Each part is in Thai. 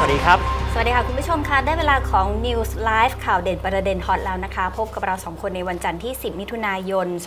วัสดีครับสวัสดีค่ะคุณผู้ชมค่ะได้เวลาของ News Live ข่าวเด่นประเด็นฮอตแล้วนะคะพบกับเรา2คนในวันจันทร์ที่10มิถุนายน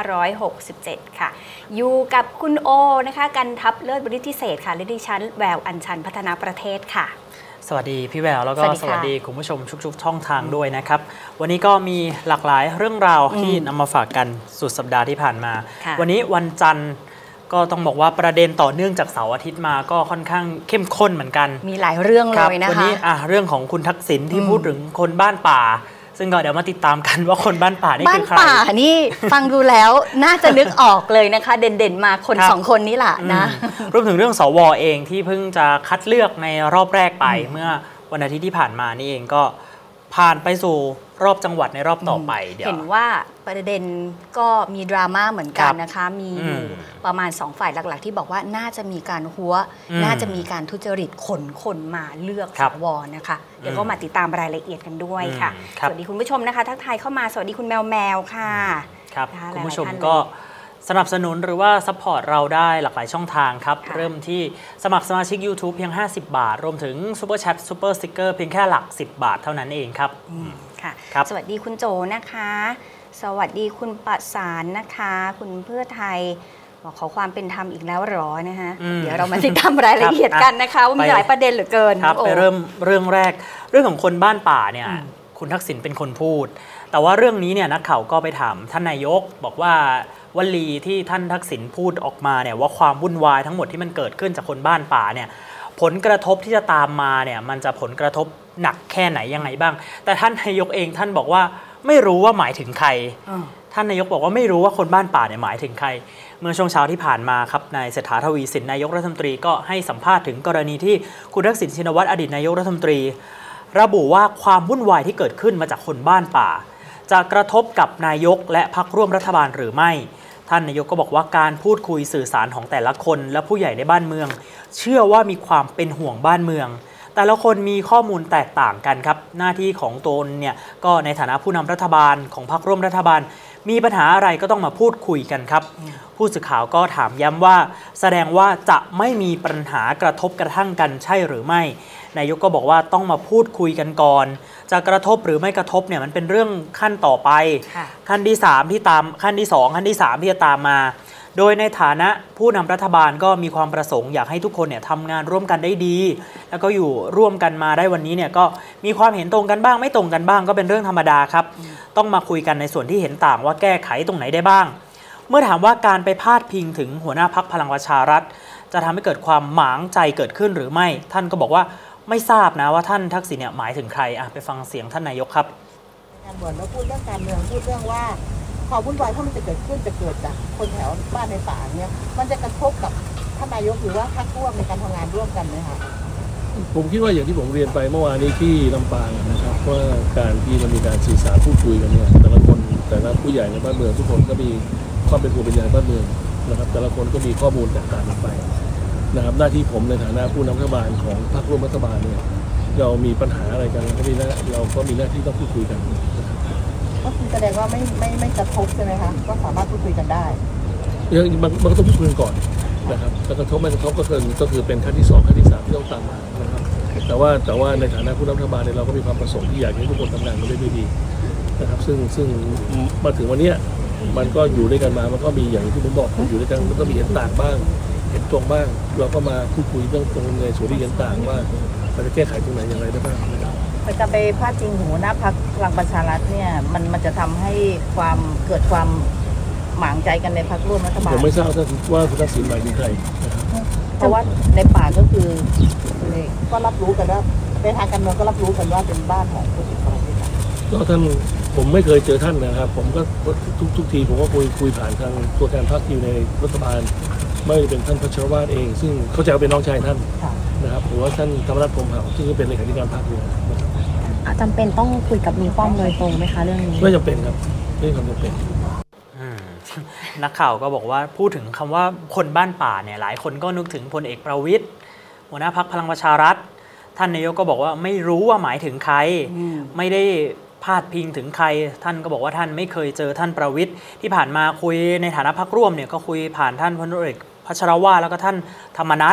2567ค่ะอยู่กับคุณโอนะคะกันทัพเลิศบริทิเศษค่ะและดิฉันแววอัญชันพัฒนาประเทศค่ะสวัสดีพี่แววแล้วก็สวัสดีคุณผู้ชมทุกๆช่องทางด้วยนะครับวันนี้ก็มีหลากหลายเรื่องราวที่นำมาฝากกันสุดสัปดาห์ที่ผ่านมาวันนี้วันจันทร์ก็ต้องบอกว่าประเด็นต่อเนื่องจากเสาร์อาทิตย์มาก็ค่อนข้างเข้มข้นเหมือนกันมีหลายเรื่องเลยนะคะวันนี้เรื่องของคุณทักษิณที่พูดถึงคนบ้านป่าซึ่งก็เดี๋ยวมาติดตามกันว่าคนบ้านป่านี่คือใครบ้านป่านี่ฟังดูแล้วน่าจะนึกออกเลยนะคะเด่นๆมาคน2คนนี้แหละนะรวมถึงเรื่องสวเองที่เพิ่งจะคัดเลือกในรอบแรกไปเมื่อวันอาทิตย์ที่ผ่านมานี่เองก็ผ่านไปสู่รอบจังหวัดในรอบต่อไปเดี๋ยวเห็นว่าประเด็นก็มีดราม่าเหมือนกันนะคะมีอยู่ประมาณ2ฝ่ายหลักๆที่บอกว่าน่าจะมีการหัวน่าจะมีการทุจริตขนคนมาเลือกสวนะคะเดี๋ยวก็มาติดตามรายละเอียดกันด้วยค่ะสวัสดีคุณผู้ชมนะคะทักทายเข้ามาสวัสดีคุณแมวค่ะครับคุณผู้ชมก็สนับสนุนหรือว่าซัพพอร์ตเราได้หลากหลายช่องทางครับเริ่มที่สมัครสมาชิก YouTube เพียง50 บาทรวมถึงซูเปอร์แชทซูเปอร์สติ๊กเกอร์เพียงแค่หลัก10 บาทเท่านั้นเองครับค่ะสวัสดีคุณโจนะคะสวัสดีคุณประสานนะคะคุณเพื่อไทยบอกขอความเป็นธรรมอีกแล้วหรอนะคะเดี๋ยวเรามาติดตามรายละเอียดกันนะคะว่ามีหลายประเด็นเหลือเกินครับไปเริ่มเรื่องแรกเรื่องของคนบ้านป่าเนี่ยคุณทักษิณเป็นคนพูดแต่ว่าเรื่องนี้เนี่ยนักข่าวก็ไปถามท่านนายกบอกว่าวลีที่ท่านทักษิณพูดออกมาเนี่ยว่าความวุ่นวายทั้งหมดที่มันเกิดขึ้นจากคนบ้านป่าเนี่ยผลกระทบที่จะตามมาเนี่ยมันจะผลกระทบหนักแค่ไหนยังไงบ้างแต่ท่านนายกเองท่านบอกว่าไม่รู้ว่าหมายถึงใครท่านนายกบอกว่าไม่รู้ว่าคนบ้านป่าเนี่ยหมายถึงใครเมื่อช่วงเช้าที่ผ่านมาครับนายเศรษฐาทวีสินนายกรัฐมนตรีก็ให้สัมภาษณ์ถึงกรณีที่คุณทักษิณชินวัตรอดีตนายกรัฐมนตรีระบุว่าความวุ่นวายที่เกิดขึ้นมาจากคนบ้านป่าจะกระทบกับนายกและพรรคร่วมรัฐบาลหรือไม่ท่านนายกก็บอกว่าการพูดคุยสื่อสารของแต่ละคนและผู้ใหญ่ในบ้านเมืองเชื่อว่ามีความเป็นห่วงบ้านเมืองแต่ละคนมีข้อมูลแตกต่างกันครับหน้าที่ของตนเนี่ยก็ในฐานะผู้นำรัฐบาลของพรรคร่วมรัฐบาลมีปัญหาอะไรก็ต้องมาพูดคุยกันครับผู้สื่อข่าวก็ถามย้ำว่าแสดงว่าจะไม่มีปัญหากระทบกระทั่งกันใช่หรือไม่นายกก็บอกว่าต้องมาพูดคุยกันก่อนจะกระทบหรือไม่กระทบเนี่ยมันเป็นเรื่องขั้นต่อไปขั้นที่3ที่ตามขั้นที่2ขั้นที่3ที่จะตามมาโดยในฐานะผู้นำรัฐบาลก็มีความประสงค์อยากให้ทุกคนเนี่ยทำงานร่วมกันได้ดีแล้วก็อยู่ร่วมกันมาได้วันนี้เนี่ยก็มีความเห็นตรงกันบ้างไม่ตรงกันบ้างก็เป็นเรื่องธรรมดาครับต้องมาคุยกันในส่วนที่เห็นต่างว่าแก้ไขตรงไหนได้บ้างเมื่อถามว่าการไปพาดพิงถึงหัวหน้าพรรคพลังประชารัฐจะทำให้เกิดความหมางใจเกิดขึ้นหรือไม่ท่านก็บอกว่าไม่ทราบนะว่าท่านทักษิณเนี่ยหมายถึงใครไปฟังเสียงท่านนายกครับการบ่นแล้วพูดเรื่องการเมืองพูดเรื่องว่าความวุ่นวายที่มันจะเกิดขึ้นจะเกิดจากคนแถวบ้านในป่าเนี่ยมันจะกระทบกับท่านนายกหรือว่าพรรคร่วมในการทำงานร่วมกันไหมคะผมคิดว่าอย่างที่ผมเรียนไปเมื่อวานนี้ที่ลำปางนะครับว่าการที่มันมีการสื่อสารพูดคุยกันเนี่ยแต่ละคนแต่ละผู้ใหญ่ในบ้านเมืองทุกคนก็มีความเป็นห่วงเป็นใยบ้านเมืองนะครับแต่ละคนก็มีข้อมูลแตกต่างกันไปนะครับหน้าที่ผมในฐานะผู้นำรัฐบาลของพรรคร่วมรัฐบาลเนี่ยเรามีปัญหาอะไรกันเราก็มีหน้าที่ต้องพูดคุยกันก็คือแสดงว่าไม่กระทบใช่ไหมคะก็สามารถพูดคุยกันได้มันก็ต้องพูดคุยกันก่อนนะครับแต่กระทบไม่กระทบก็คือเป็นขั้นที่2ขั้นที่3ที่ต้องตามมานะครับแต่ว่าในฐานะผู้นำรัฐบาลเนี่ยเราก็มีความประสงค์ที่อยากให้ทุกคนทำงานกันได้ดีนะครับซึ่งมาถึงวันนี้มันก็อยู่ด้วยกันมามันก็มีอย่างที่ผมบอกอยู่ด้วยกันมันก็มีเห็นต่างบ้างเห็นตรงบ้างเราก็มาพูดคุยเรื่องตรงในส่วนที่เห็นต่างว่าเราจะแก้ไขตรงไหนอย่างไรได้บ้างจะไปพาดพิงหัวหน้าพรรคพลังประชารัฐเนี่ยมันจะทำให้เกิดความหมางใจกันในพรรคร่วมรัฐบาลผมไม่ทราบว่าคุณทักษิณหมายถึงใครเพราะว่าในป่าก็คือก็รับรู้กันว่าในทางการเมืองก็รับรู้กันว่าเป็นบ้านของผู้สื่อข่าวก็ท่านผมไม่เคยเจอท่านนะครับผมก็ทุกทีผมก็คุยผ่านทางตัวแทนพรรคอยู่ในรัฐบาลไม่เป็นท่านพัชรวาทเองซึ่งเขาจะเป็นน้องชายท่านนะครับหรือว่าท่านธรรมนัฐพรหมเผ่าซึ่งเป็นเลขาธิการพรรคอยู่จำเป็นต้องคุยกับมีป้อมโดยตรงไหมคะเรื่องนี้ไม่จำเป็นครับไม่จำเป็นนักข่าวก็บอกว่าพูดถึงคำว่าคนบ้านป่าเนี่ยหลายคนก็นึกถึงพลเอกประวิตรหัวหน้าพรรคพลังประชารัฐท่านนายกก็บอกว่าไม่รู้ว่าหมายถึงใครไม่ได้พาดพิงถึงใครท่านก็บอกว่าท่านไม่เคยเจอท่านประวิตรที่ผ่านมาคุยในฐานะพรรคร่วมเนี่ยก็คุยผ่านท่านพลเอกพัชรวาทแล้วก็ท่านธรรมนัส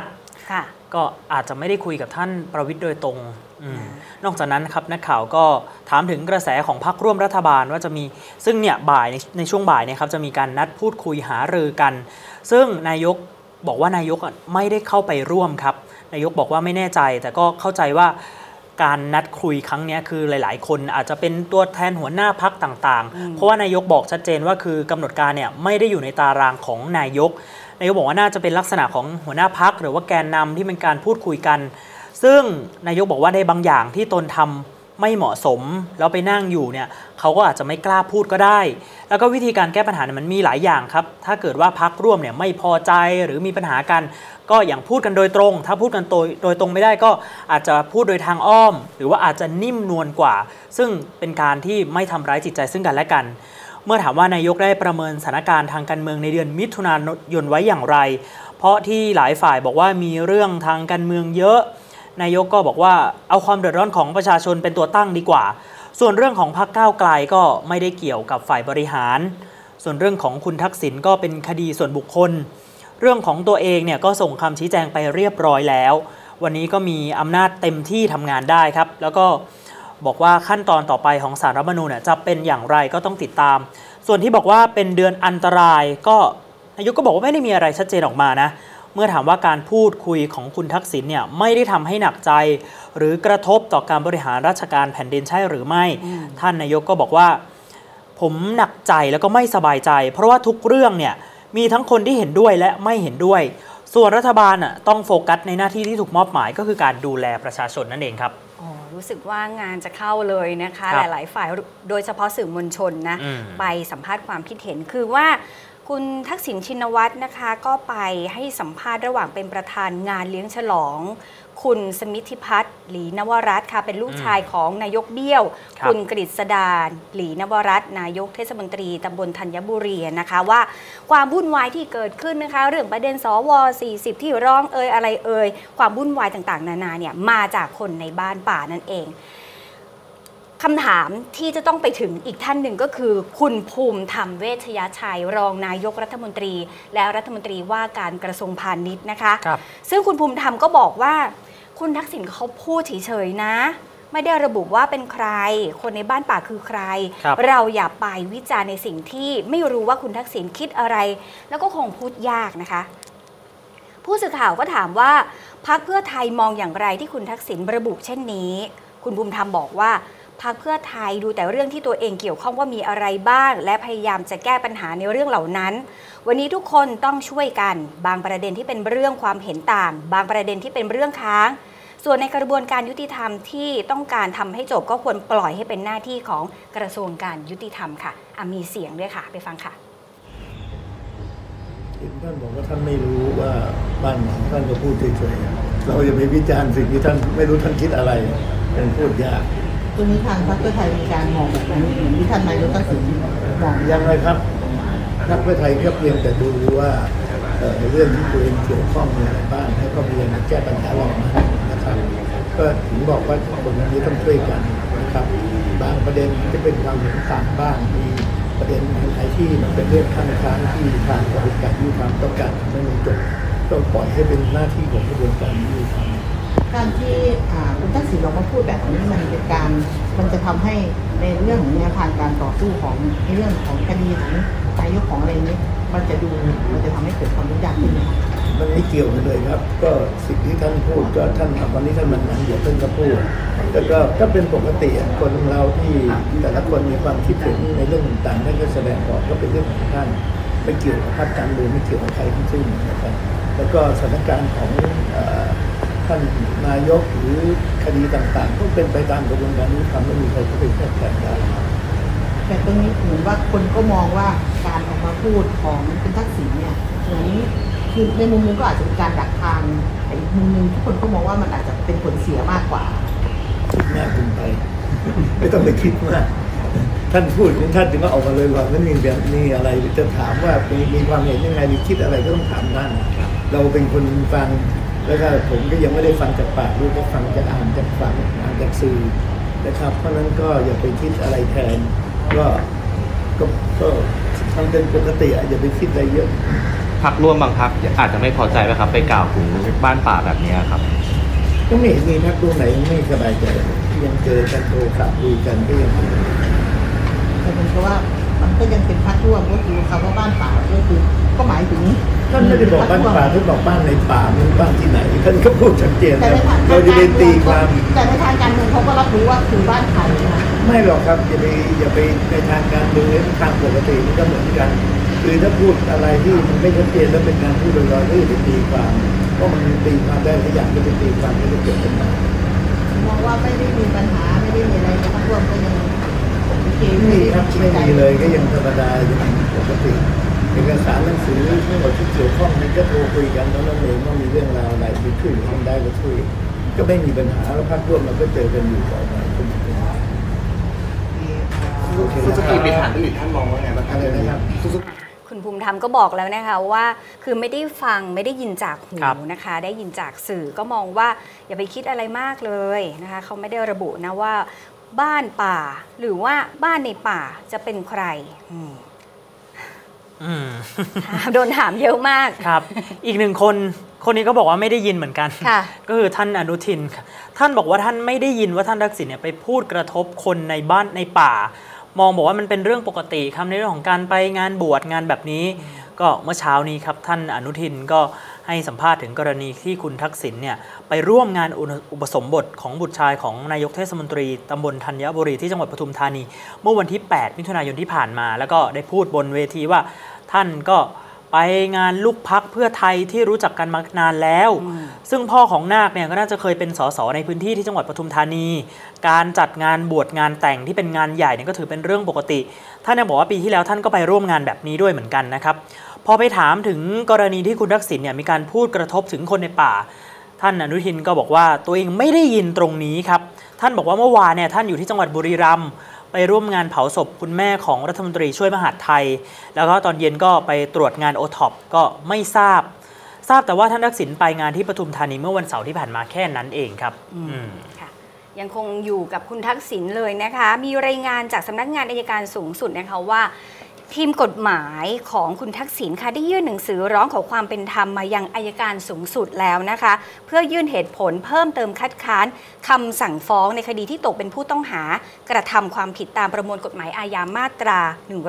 ค่ะก็อาจจะไม่ได้คุยกับท่านประวิตรโดยตรงนอกจากนั้นครับนักข่าวก็ถามถึงกระแสของพรรคร่วมรัฐบาลว่าจะมีซึ่งเนี่ยบ่ายในช่วงบ่ายเนี่ยครับจะมีการนัดพูดคุยหารือกันซึ่งนายกบอกว่านายกไม่ได้เข้าไปร่วมครับนายกบอกว่าไม่แน่ใจแต่ก็เข้าใจว่าการนัดคุยครั้งนี้คือหลายๆคนอาจจะเป็นตัวแทนหัวหน้าพรรคต่างๆเพราะว่านายกบอกชัดเจนว่าคือกำหนดการเนี่ยไม่ได้อยู่ในตารางของนายกบอกว่าน่าจะเป็นลักษณะของหัวหน้าพรรคหรือว่าแกนนำที่เป็นการพูดคุยกันซึ่งนายกบอกว่าในบางอย่างที่ตนทำไม่เหมาะสมแล้วไปนั่งอยู่เนี่ยเขาก็อาจจะไม่กล้าพูดก็ได้แล้วก็วิธีการแก้ปัญหาเนี่ยมันมีหลายอย่างครับถ้าเกิดว่าพรรคร่วมเนี่ยไม่พอใจหรือมีปัญหากันก็อย่างพูดกันโดยตรงถ้าพูดกันโดยตรงไม่ได้ก็อาจจะพูดโดยทางอ้อมหรือว่าอาจจะนิ่มนวลกว่าซึ่งเป็นการที่ไม่ทำร้ายจิตใจซึ่งกันและกันเมื่อถามว่านายกได้ประเมินสถานการณ์ทางการเมืองในเดือนมิถุนายนไว้อย่างไรเพราะที่หลายฝ่ายบอกว่ามีเรื่องทางการเมืองเยอะนายกก็บอกว่าเอาความเดือดร้อนของประชาชนเป็นตัวตั้งดีกว่าส่วนเรื่องของพรรคก้าวไกลก็ไม่ได้เกี่ยวกับฝ่ายบริหารส่วนเรื่องของคุณทักษิณก็เป็นคดีส่วนบุคคลเรื่องของตัวเองเนี่ยก็ส่งคำชี้แจงไปเรียบร้อยแล้ววันนี้ก็มีอำนาจเต็มที่ทำงานได้ครับแล้วก็บอกว่าขั้นตอนต่อไปของศาลรัฐธรรมนูญจะเป็นอย่างไรก็ต้องติดตามส่วนที่บอกว่าเป็นเดือนอันตรายก็นายกก็บอกว่าไม่ได้มีอะไรชัดเจนออกมานะเมื่อถามว่าการพูดคุยของคุณทักษิณเนี่ยไม่ได้ทำให้หนักใจหรือกระทบต่อการบริหารราชการแผ่นดินใช่หรือไม่ท่านนายกก็บอกว่าผมหนักใจแล้วก็ไม่สบายใจเพราะว่าทุกเรื่องเนี่ยมีทั้งคนที่เห็นด้วยและไม่เห็นด้วยส่วนรัฐบาลต้องโฟกัสในหน้าที่ที่ถูกมอบหมายก็คือการดูแลประชาชนนั่นเองครับรู้สึกว่างานจะเข้าเลยนะคะหลายๆฝ่ายโดยเฉพาะสื่อมวลชนนะไปสัมภาษณ์ความคิดเห็นคือว่าคุณทักษิณชินวัตรนะคะก็ไปให้สัมภาษณ์ระหว่างเป็นประธานงานเลี้ยงฉลองคุณสมิทธิพัฒน์หลีนวรัตน์ค่ะเป็นลูกชายของนายกเบี้ยวคุณกฤษดาหลีนวรัตน์นายกเทศมนตรีตำบลธัญบุรีนะคะว่าความวุ่นวายที่เกิดขึ้นนะคะเรื่องประเด็นสว40ที่ร้องอะไรความวุ่นวายต่างๆนานาเนี่ยมาจากคนในบ้านป่านั่นเองคำถามที่จะต้องไปถึงอีกท่านหนึ่งก็คือคุณภูมิธรรมเวชยชัยรองนายกรัฐมนตรีและรัฐมนตรีว่าการกระทรวงพาณิชย์นะคะซึ่งคุณภูมิธรรมก็บอกว่าคุณทักษิณเขาพูดเฉยๆนะไม่ได้ระบุว่าเป็นใครคนในบ้านป่าคือใครเราอย่าไปวิจารณ์ในสิ่งที่ไม่รู้ว่าคุณทักษิณคิดอะไรแล้วก็คงพูดยากนะคะผู้สื่อข่าวก็ถามว่าพรรคเพื่อไทยมองอย่างไรที่คุณทักษิณระบุเช่นนี้คุณภูมิธรรมบอกว่าพรรคเพื่อไทยดูแต่เรื่องที่ตัวเองเกี่ยวข้องว่ามีอะไรบ้างและพยายามจะแก้ปัญหาในเรื่องเหล่านั้นวันนี้ทุกคนต้องช่วยกันบางประเด็นที่เป็นเรื่องความเห็นต่างบางประเด็นที่เป็นเรื่องค้างส่วนในกระบวนการยุติธรรมที่ต้องการทำให้จบก็ควรปล่อยให้เป็นหน้าที่ของกระทรวงการยุติธรรมค่ะมีเสียงด้วยค่ะไปฟังค่ะท่านบอกว่าท่านไม่รู้ว่าบ้านหลังท่านก็พูดเฉยๆเราอย่าไปวิจารณ์สิ่งที่ท่านไม่รู้ท่านคิดอะไรเป็นพูดยากตรงนี้ทางพรรคเพื่อไทยมีการมองแบบนี้เหมือนที่ท่านนายกทักษิณมองยังไงครับพรรคเพื่อไทยก็เพียงแต่ดูว่าเรื่องที่ตัวเองเกี่ยวข้องมีอะไรบ้างให้ก็พยายามแก้ปัญหาออกมานะครับก็ถึงบอกว่าคนนี้ต้องช่วยกันนะครับบางประเด็นจะเป็นความเห็นต่างบ้างมีประเด็นไหนที่มันเป็นเรื่องข้างค้างที่ทางกระบวนการยุติธรรมต้องการให้มันจบต้องปล่อยให้เป็นหน้าที่ของกระบวนการยุติธรรมการที่คุณทักษิณออกมาพูดแบบนี้มันจะทำให้ในเรื่องของแนวทางการต่อสู้ของในเรื่องของคดีของนายกของอะไรนี้มันจะทำให้เกิดความยุ่งยากขึ้นไหมมันไม่เกี่ยวกันเลยครับก็สิ่งที่ท่านพูดก็ท่านวันนี้ท่านมันเดี๋ยวท่านก็พูดแล้วก็เป็นปกติคนเราที่แต่ละคนมีความคิดเห็นในเรื่องต่างๆนั่นก็แสดงออกก็เป็นเรื่องของท่านไม่เกี่ยวกับพรรคการเมืองไม่เกี่ยวกับใครทั้งสิ้นนะครับแล้วก็สถานการณ์ของท่านนายกหรือคดีต่างๆต้องเป็นไปตามกระบวนการยุติธรรมไม่มีใครเข้าไปแทรกแซงได้แต่ตรงนี้เหมือนว่าคนก็มองว่าการออกมาพูดของคุณทักษิณเนี่ยเหมือนคือในมุมนึงก็อาจจะเป็นการดักทางแต่อีกมุมนึงทุกคนก็มองว่ามันอาจจะเป็นผลเสียมากกว่าคิดมากเกินไปไม่ต้องไปคิดมากท่านพูดของท่านถึงก็ออกมาเลยว่าไม่มีแบบนี้อะไรจะถามว่ามีความเห็นยังไงหรือคิดอะไรก็ต้องถามท่านเราเป็นคนฟังแล้วก็ผมก็ยังไม่ได้ฟังจากปากด้วยก็ฟังจากอ่านจากสื่อนะครับเพราะนั้นก็อย่าไปคิดอะไรแทนก็ทำเป็นปกติอย่าไปคิดอะไรเยอะพรรคร่วมบางพรรคอาจจะไม่พอใจไหมครับไปกล่าวถึงบ้านป่าแบบนี้ครับก็ไม่เห็นมีพรรคร่วมไหนไม่สบายใจยังเจอกันโทรศัพท์คุยกันก็ยังแต่เป็นเพราะว่ามันก็ยังเป็นพรรคร่วมก็คือคำว่าบ้านป่าก็คือก็หมายถึงท่านไม่ได้บอกบ้านป่าท่านบอกบ้านในป่ามันบ้านที่ไหนท่านก็พูดชัดเจนเราจะเป็นตีความแต่ในทางการเมืองเขาก็รับรู้ว่าคือบ้านใครนะไม่หรอกครับอย่าไปในทางการเมืองในทางปกติมันก็เหมือนกันคือถ้าพูดอะไรที่มันไม่ชัดเจนแล้วเป็นการพูดลอยๆก็จะตีความเพราะมันตีความได้หลายอย่างก็เป็นตีความไม่ได้เกิดปัญหามองว่าไม่ได้มีปัญหาไม่ได้มีอะไรพรรคร่วมก็ยังโอเคไม่ครับไม่มีเลยก็ยังธรรมดายังปกติเอกสารหนังสือทั้งหมดที่เกี่ยวข้องนี่ก็โทรคุยกันแล้วนั่นเองว่ามีเรื่องราวอะไรที่ช่วยทำได้ก็ช่วยก็ไม่มีปัญหาแล้วพรรคร่วมเราก็เจอกันอยู่ต่อไปสุสุกิมีฐานผลิตท่านมองว่าไงบ้างครับคุณภูมิธรรมก็บอกแล้วนะคะว่าคือไม่ได้ฟังไม่ได้ยินจากหูนะคะได้ยินจากสื่อก็มองว่าอย่าไปคิดอะไรมากเลยนะคะเขาไม่ได้ระบุนะว่าบ้านป่าหรือว่าบ้านในป่าจะเป็นใครโดนถามเยอะมากครับอีกหนึ่งคนนี้ก็บอกว่าไม่ได้ยินเหมือนกันก็คือท่านอนุทินท่านบอกว่าท่านไม่ได้ยินว่าท่านทักษิณเนี่ยไปพูดกระทบคนในบ้านในป่ามองบอกว่ามันเป็นเรื่องปกติครับในเรื่องของการไปงานบวชงานแบบนี้ก็เมื่อเช้านี้ครับท่านอนุทินก็ให้สัมภาษณ์ถึงกรณีที่คุณทักษิณเนี่ยไปร่วมงานอุปสมบทของบุตรชายของนายกเทศมนตรีตำบลธัญบุรีที่จังหวัดปทุมธานีเมื่อวันที่8มิถุนายนที่ผ่านมาแล้วก็ได้พูดบนเวทีว่าท่านก็ไปงานลูกพรรคเพื่อไทยที่รู้จักกันมานานแล้วซึ่งพ่อของนาคเนี่ยก็น่าจะเคยเป็นสสในพื้นที่ที่จังหวัดปทุมธานีการจัดงานบวชงานแต่งที่เป็นงานใหญ่เนี่ยก็ถือเป็นเรื่องปกติท่านบอกว่าปีที่แล้วท่านก็ไปร่วมงานแบบนี้ด้วยเหมือนกันนะครับพอไปถามถึงกรณีที่คุณทักษิณเนี่ยมีการพูดกระทบถึงคนในป่าท่านอนุทินก็บอกว่าตัวเองไม่ได้ยินตรงนี้ครับท่านบอกว่าเมื่อวานเนี่ยท่านอยู่ที่จังหวัดบุรีรัมย์ไปร่วมงานเผาศพคุณแม่ของรัฐมนตรีช่วยมหาดไทยแล้วก็ตอนเย็นก็ไปตรวจงานโอท็อปก็ไม่ทราบแต่ว่าท่านทักษิณไปงานที่ปทุมธานีเมื่อวันเสาร์ที่ผ่านมาแค่นั้นเองครับค่ะยังคงอยู่กับคุณทักษิณเลยนะคะมีรายงานจากสำนักงานอัยการสูงสุดนะคะว่าทีมกฎหมายของคุณทักษิณค่ะได้ยื่นหนังสือร้องขอความเป็นธรรมมายังอัยการสูงสุดแล้วนะคะเพื่อยื่นเหตุผลเพิ่มเติมคัดค้านคำสั่งฟ้องในคดีที่ตกเป็นผู้ต้องหากระทำความผิดตามประมวลกฎหมายอาญามาตรา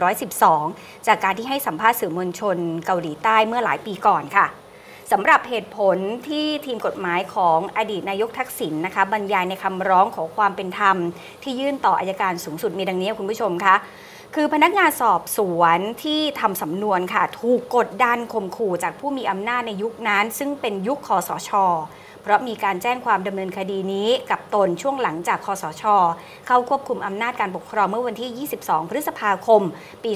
112จากการที่ให้สัมภาษณ์สื่อมวลชนเกาหลีใต้เมื่อหลายปีก่อนค่ะสำหรับเหตุผลที่ทีมกฎหมายของอดีตนายกทักษิณนะคะบรรยายในคำร้องขอความเป็นธรรมที่ยื่นต่ออัยการสูงสุดมีดังนี้คุณผู้ชมคะคือพนักงานสอบสวนที่ทำสำนวนค่ะถูกกดดันข่มขู่จากผู้มีอำนาจในยุคนั้นซึ่งเป็นยุคคสช.เพราะมีการแจ้งความดำเนินคดีนี้กับตนช่วงหลังจากคสช.เข้าควบคุมอำนาจการปกครองเมื่อวันที่ 22 พฤษภาคม ปี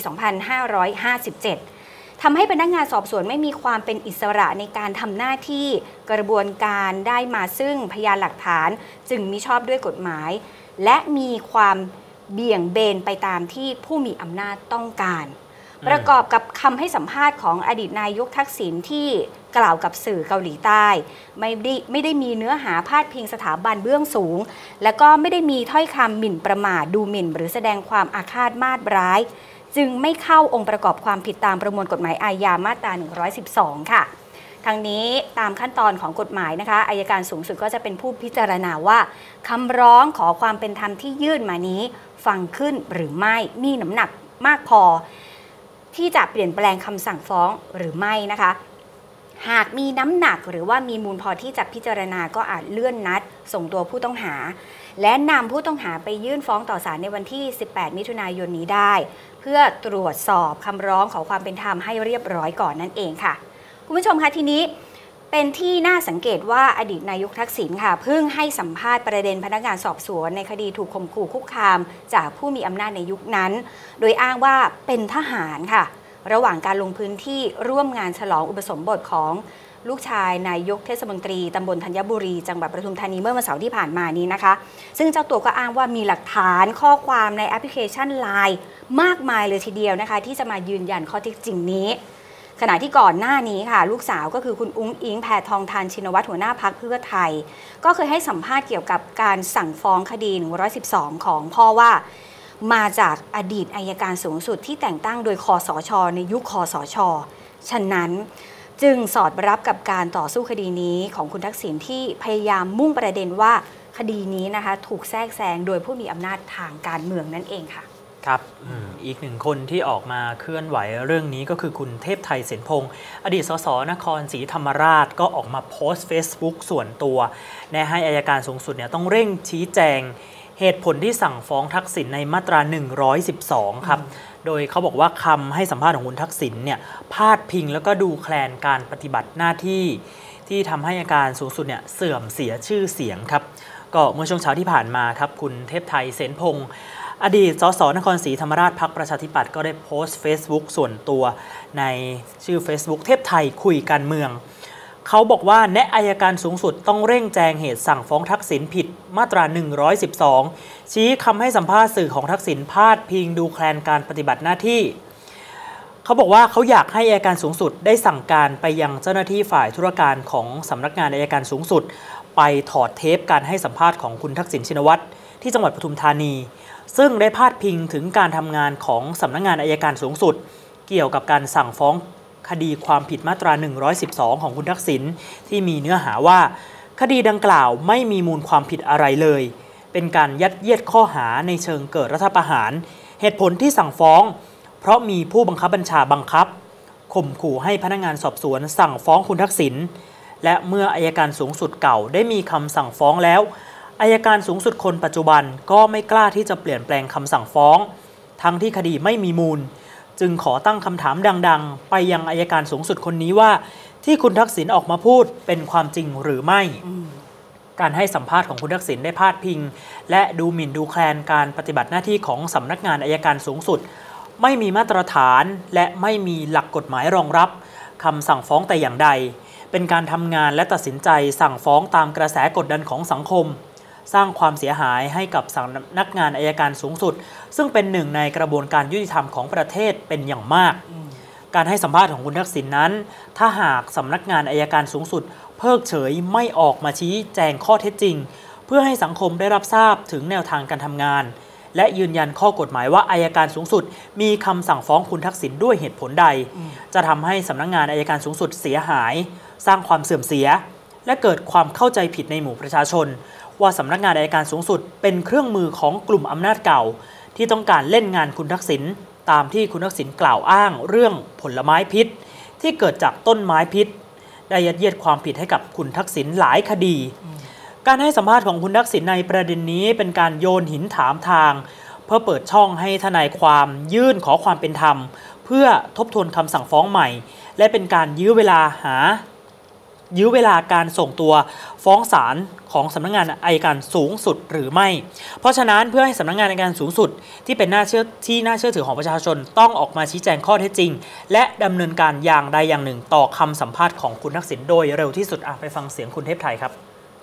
2557 ทำให้พนักงานสอบสวนไม่มีความเป็นอิสระในการทำหน้าที่กระบวนการได้มาซึ่งพยานหลักฐานจึงมิชอบด้วยกฎหมายและมีความเบี่ยงเบนไปตามที่ผู้มีอำนาจต้องการประกอบกับคำให้สัมภาษณ์ของอดีตนายกทักษิณที่กล่าวกับสื่อเกาหลีใต้ไม่ได้มีเนื้อหาพาดพิงสถาบันเบื้องสูงและก็ไม่ได้มีถ้อยคำหมิ่นประมาทดูหมิ่นหรือแสดงความอาฆาตมาตร้ายจึงไม่เข้าองค์ประกอบความผิดตามประมวลกฎหมายอาญามาตรา112ค่ะทั้งนี้ตามขั้นตอนของกฎหมายนะคะอัยการสูงสุดก็จะเป็นผู้พิจารณาว่าคำร้องขอความเป็นธรรมที่ยื่นมานี้ฟังขึ้นหรือไม่มีน้ำหนักมากพอที่จะเปลี่ยนแปลงคำสั่งฟ้องหรือไม่นะคะหากมีน้ำหนักหรือว่ามีมูลพอที่จะพิจารณาก็อาจเลื่อนนัดส่งตัวผู้ต้องหาและนำผู้ต้องหาไปยื่นฟ้องต่อศาลในวันที่18มิถุนายนนี้ได้เพื่อตรวจสอบคำร้องขอความเป็นธรรมให้เรียบร้อยก่อนนั่นเองค่ะคุณผู้ชมคะทีนี้เป็นที่น่าสังเกตว่าอดีตนายกทักษิณค่ะเพิ่งให้สัมภาษณ์ประเด็นพนักงานสอบสวนในคดีถูกข่มขู่คุกคามจากผู้มีอำนาจในยุคนั้นโดยอ้างว่าเป็นทหารค่ะระหว่างการลงพื้นที่ร่วมงานฉลองอุปสมบทของลูกชายนายกเทศมนตรีตำบลธัญบุรีจังหวัดปทุมธานีเมื่อวันเสาร์ที่ผ่านมานี้นะคะซึ่งเจ้าตัวก็อ้างว่ามีหลักฐานข้อความในแอปพลิเคชัน LINE มากมายเลยทีเดียวนะคะที่จะมายืนยันข้อเท็จจริงนี้ขณะที่ก่อนหน้านี้ค่ะลูกสาวก็คือคุณอุ๊งอิ๊งแพทองธารชินวัตรหัวหน้าพรรคเพื่อไทยก็เคยให้สัมภาษณ์เกี่ยวกับการสั่งฟ้องคดี112ของพ่อว่ามาจากอดีตอัยการสูงสุดที่แต่งตั้งโดยคสช.ในยุคคสช.ทฉะนั้นจึงสอดรับกับการต่อสู้คดีนี้ของคุณทักษิณที่พยายามมุ่งประเด็นว่าคดีนี้นะคะถูกแทรกแซงโดยผู้มีอำนาจทางการเมืองนั่นเองค่ะครับอีกหนึ่งคนที่ออกมาเคลื่อนไหวเรื่องนี้ก็คือคุณเทพไทยเสนพงศ์อดีตสสนครศรีธรรมราชก็ออกมาโพสต์ Facebook ส่วนตัวแนะให้อัยการสูงสุดเนี่ยต้องเร่งชี้แจงเหตุผลที่สั่งฟ้องทักษิณในมาตรา 112 ครับโดยเขาบอกว่าคำให้สัมภาษณ์ของคุณทักษิณเนี่ยพาดพิงแล้วก็ดูแคลนการปฏิบัติหน้าที่ที่ทำให้อัยการสูงสุดเนี่ยเสื่อมเสียชื่อเสียงครับก็เมื่อช่วงเช้าที่ผ่านมาครับคุณเทพไทยเสนพงศ์อดีตสสนครศรีธรรมราชพรรคประชาธิปัตย์ก็ได้โพสต์ Facebook ส่วนตัวในชื่อ Facebook เทพไทยคุยการเมืองเขาบอกว่าแนะอัยการสูงสุดต้องเร่งแจงเหตุสั่งฟ้องทักษิณผิดมาตรา 112 ชี้คำให้สัมภาษณ์สื่อของทักษิณพาดพิงดูแคลนการปฏิบัติหน้าที่เขาบอกว่าเขาอยากให้อัยการสูงสุดได้สั่งการไปยังเจ้าหน้าที่ฝ่ายธุรการของสำนักงานอัยการสูงสุดไปถอดเทปการให้สัมภาษณ์ของคุณทักษิณชินวัตรที่จังหวัดปทุมธานีซึ่งได้พาดพิงถึงการทำงานของสำนักงานอัยการสูงสุดเกี่ยวกับการสั่งฟ้องคดีความผิดมาตรา 112 ของคุณทักษิณที่มีเนื้อหาว่าคดีดังกล่าวไม่มีมูลความผิดอะไรเลยเป็นการยัดเยียดข้อหาในเชิงเกิดรัฐประหารเหตุผลที่สั่งฟ้องเพราะมีผู้บังคับบัญชาบังคับข่มขู่ให้พนักงานสอบสวนสั่งฟ้องคุณทักษิณและเมื่ออัยการสูงสุดเก่าได้มีคำสั่งฟ้องแล้วอัยการสูงสุดคนปัจจุบันก็ไม่กล้าที่จะเปลี่ยนแปลงคำสั่งฟ้องทั้งที่คดีไม่มีมูลจึงขอตั้งคำถามดังๆไปยังอัยการสูงสุดคนนี้ว่าที่คุณทักษิณออกมาพูดเป็นความจริงหรือไม่การให้สัมภาษณ์ของคุณทักษิณได้พาดพิงและดูหมิ่นดูแคลนการปฏิบัติหน้าที่ของสำนักงานอัยการสูงสุดไม่มีมาตรฐานและไม่มีหลักกฎหมายรองรับคำสั่งฟ้องแต่อย่างใดเป็นการทำงานและตัดสินใจสั่งฟ้องตามกระแสกดดันของสังคมสร้างความเสียหายให้กับสำนักงานอัยการสูงสุดซึ่งเป็นหนึ่งในกระบวนการยุติธรรมของประเทศเป็นอย่างมากการให้สัมภาษณ์ของคุณทักษิณนั้นถ้าหากสำนักงานอัยการสูงสุดเพิกเฉยไม่ออกมาชี้แจงข้อเท็จจริงเพื่อให้สังคมได้รับทราบถึงแนวทางการทำงานและยืนยันข้อกฎหมายว่าอัยการสูงสุดมีคำสั่งฟ้องคุณทักษิณด้วยเหตุผลใดจะทำให้สำนักงานอัยการสูงสุดเสียหายสร้างความเสื่อมเสียและเกิดความเข้าใจผิดในหมู่ประชาชนว่าสำนักงานอัยการสูงสุดเป็นเครื่องมือของกลุ่มอำนาจเก่าที่ต้องการเล่นงานคุณทักษิณตามที่คุณทักษิณกล่าวอ้างเรื่องผลไม้พิษที่เกิดจากต้นไม้พิษได้ยัดเยียดความผิดให้กับคุณทักษิณหลายคดีการให้สัมภาษณ์ของคุณทักษิณในประเด็นนี้เป็นการโยนหินถามทางเพื่อเปิดช่องให้ทนายความยื่นขอความเป็นธรรมเพื่อทบทวนคำสั่งฟ้องใหม่และเป็นการยื้อเวลาการส่งตัวฟ้องศาลของสำนักงานอัยการสูงสุดหรือไม่เพราะฉะนั้นเพื่อให้สำนักงานอัยการสูงสุดที่เป็นน่าเชื่อถือของประชาชนต้องออกมาชี้แจงข้อเท็จจริงและดำเนินการอย่างใดอย่างหนึ่งต่อคำสัมภาษณ์ของคุณทักษิณโดยเร็วที่สุดไปฟังเสียงคุณเทพไทยครับ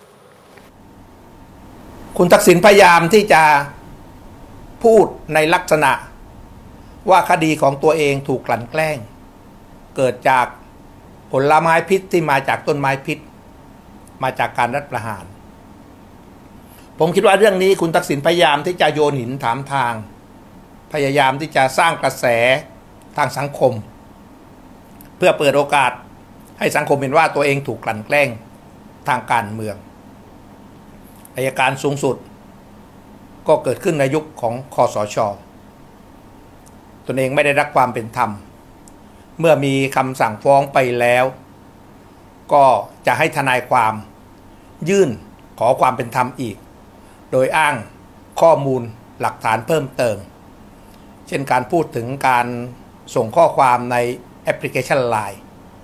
คุณทักษิณพยายามที่จะพูดในลักษณะว่าคดีของตัวเองถูกกลั่นแกล้งเกิดจากผลไม้พิษที่มาจากต้นไม้พิษมาจากการรัฐประหารผมคิดว่าเรื่องนี้คุณทักษิณพยายามที่จะโยนหินถามทางพยายามที่จะสร้างกระแสทางสังคมเพื่อเปิดโอกาสให้สังคมเห็นว่าตัวเองถูกกลั่นแกล้งทางการเมืองอัยการสูงสุดก็เกิดขึ้นในยุคของคสช.ตนเองไม่ได้รับความเป็นธรรมเมื่อมีคำสั่งฟ้องไปแล้วก็จะให้ทนายความยื่นขอความเป็นธรรมอีกโดยอ้างข้อมูลหลักฐานเพิ่มเติมเช่นการพูดถึงการส่งข้อความในแอปพลิเคชัน LINE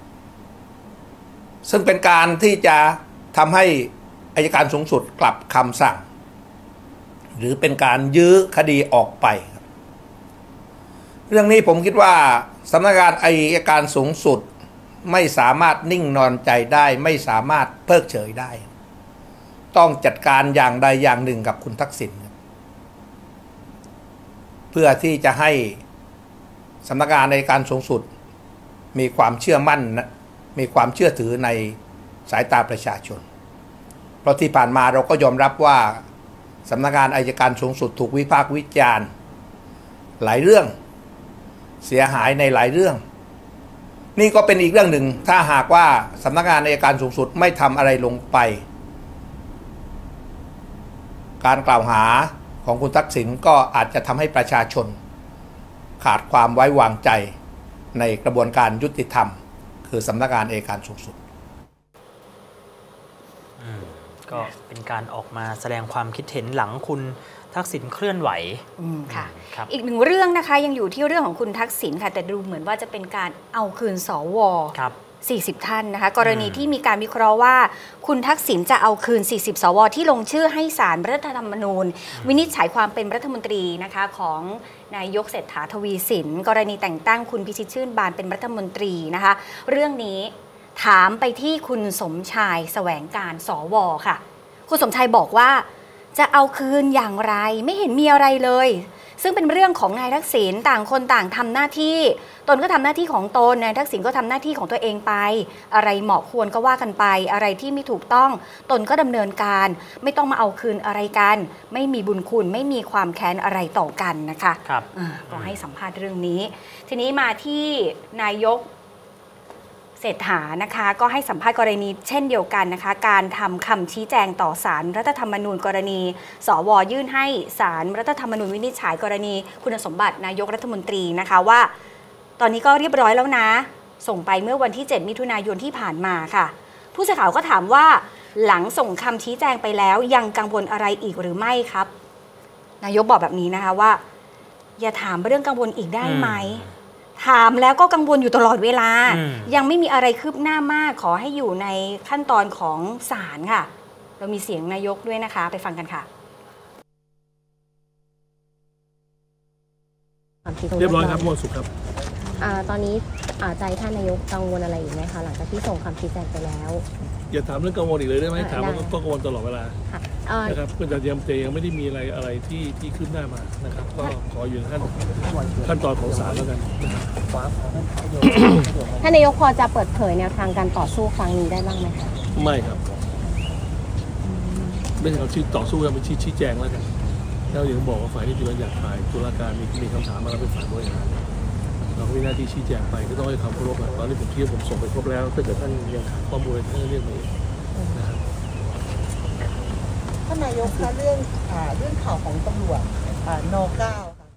ซึ่งเป็นการที่จะทำให้อัยการสูงสุดกลับคำสั่งหรือเป็นการยื้อคดีออกไปเรื่องนี้ผมคิดว่าสำนักงานอัยการสูงสุดไม่สามารถนิ่งนอนใจได้ไม่สามารถเพิกเฉยได้ต้องจัดการอย่างใดอย่างหนึ่งกับคุณทักษิณเพื่อที่จะให้สำนักงานอัยการสูงสุดมีความเชื่อมั่นมีความเชื่อถือในสายตาประชาชนเพราะที่ผ่านมาเราก็ยอมรับว่าสำนักงานอัยการสูงสุดถูกวิพากษ์วิจารณ์หลายเรื่องเสียหายในหลายเรื่องนี่ก็เป็นอีกเรื่องหนึ่งถ้าหากว่าสำนักงานอัยการสูงสุดไม่ทำอะไรลงไปการกล่าวหาของคุณทักษิณก็อาจจะทำให้ประชาชนขาดความไว้วางใจในกระบวนการยุติธรรมคือสำนักงานอัยการสูงสุดก็เป็นการออกมาแสดงความคิดเห็นหลังคุณทักษิณเคลื่อนไหวค่ะอีกหนึ่งเรื่องนะคะยังอยู่ที่เรื่องของคุณทักษิณค่ะแต่ดูเหมือนว่าจะเป็นการเอาคืนสว40 ท่านนะคะกรณีที่มีการวิเคราะห์ว่าคุณทักษิณจะเอาคืน40 สวที่ลงชื่อให้ศาลรัฐธรรมนูญวินิจฉัยความเป็นรัฐมนตรีนะคะของนายกเศรษฐาทวีสินกรณีแต่งตั้งคุณพิชิตชื่นบานเป็นรัฐมนตรีนะคะเรื่องนี้ถามไปที่คุณสมชายแสวงการสวค่ะคุณสมชายบอกว่าจะเอาคืนอย่างไรไม่เห็นมีอะไรเลยซึ่งเป็นเรื่องของนายทักษิณต่างคนต่างทำหน้าที่ตนก็ทำหน้าที่ของตนนายทักษิณก็ทำหน้าที่ของตัวเองไปอะไรเหมาะควรก็ว่ากันไปอะไรที่ไม่ถูกต้องตนก็ดำเนินการไม่ต้องมาเอาคืนอะไรกันไม่มีบุญคุณไม่มีความแค้นอะไรต่อกันนะคะก็ให้สัมภาษณ์เรื่องนี้ทีนี้มาที่นายกเศรษฐานะคะก็ให้สัมภาษณ์กรณีเช่นเดียวกันนะคะการทำคำชี้แจงต่อศาลรัฐธรรมนูญกรณีสวยื่นให้ศาลรัฐธรรมนูญวินิจฉัยกรณีคุณสมบัตินายกรัฐมนตรีนะคะว่าตอนนี้ก็เรียบร้อยแล้วนะส่งไปเมื่อวันที่7 มิถุนายนที่ผ่านมาค่ะผู้สื่อข่าวก็ถามว่าหลังส่งคำชี้แจงไปแล้วยังกังวลอะไรอีกหรือไม่ครับนายกบอกแบบนี้นะคะว่าอย่าถามเรื่องกังวลอีกได้ไหมถามแล้วก็กังวลอยู่ตลอดเวลายังไม่มีอะไรคืบหน้ามากขอให้อยู่ในขั้นตอนของศาลค่ะเรามีเสียงนายกด้วยนะคะไปฟังกันค่ะเรียบร้อยครับหมดสุขครับตอนนี้ใจท่านนายกกังวลอะไรอยู่ไหมคะหลังจากที่ส่งคำชี้แจงไปแล้วอย่าถามเรื่องกังวลอีกเลยได้ไหมถามก็กังวลตลอดเวลานะครับก็จะยังไม่ได้มีอะไรที่คืบหน้ามานะครับก็ขออยู่ในขั้นตอนของศาลแล้วกันท่านนายกพอจะเปิดเผยแนวทางการต่อสู้ครั้งนี้ได้บ้างไหมคะไม่ครับไม่ใช่เราต่อสู้กันเป็นชี้แจงแล้วกันแล้วอย่างบอกว่าฝ่ายนิติบัญญัติฝ่ายตุลาการมีคำถามมาเราเป็นฝ่ายบริหารเราก็มีหน้าที่ชี้แจงไปก็ต้องให้ความเคารพตอนนี้ผมคิดว่าผมส่งไปครบแล้วถ้าเกิดท่านยังขาดข้อมูลท่านเรียกมาเองนะครับท่านนายกคะเรื่องข่าวของตำรวจน.9ค่ะ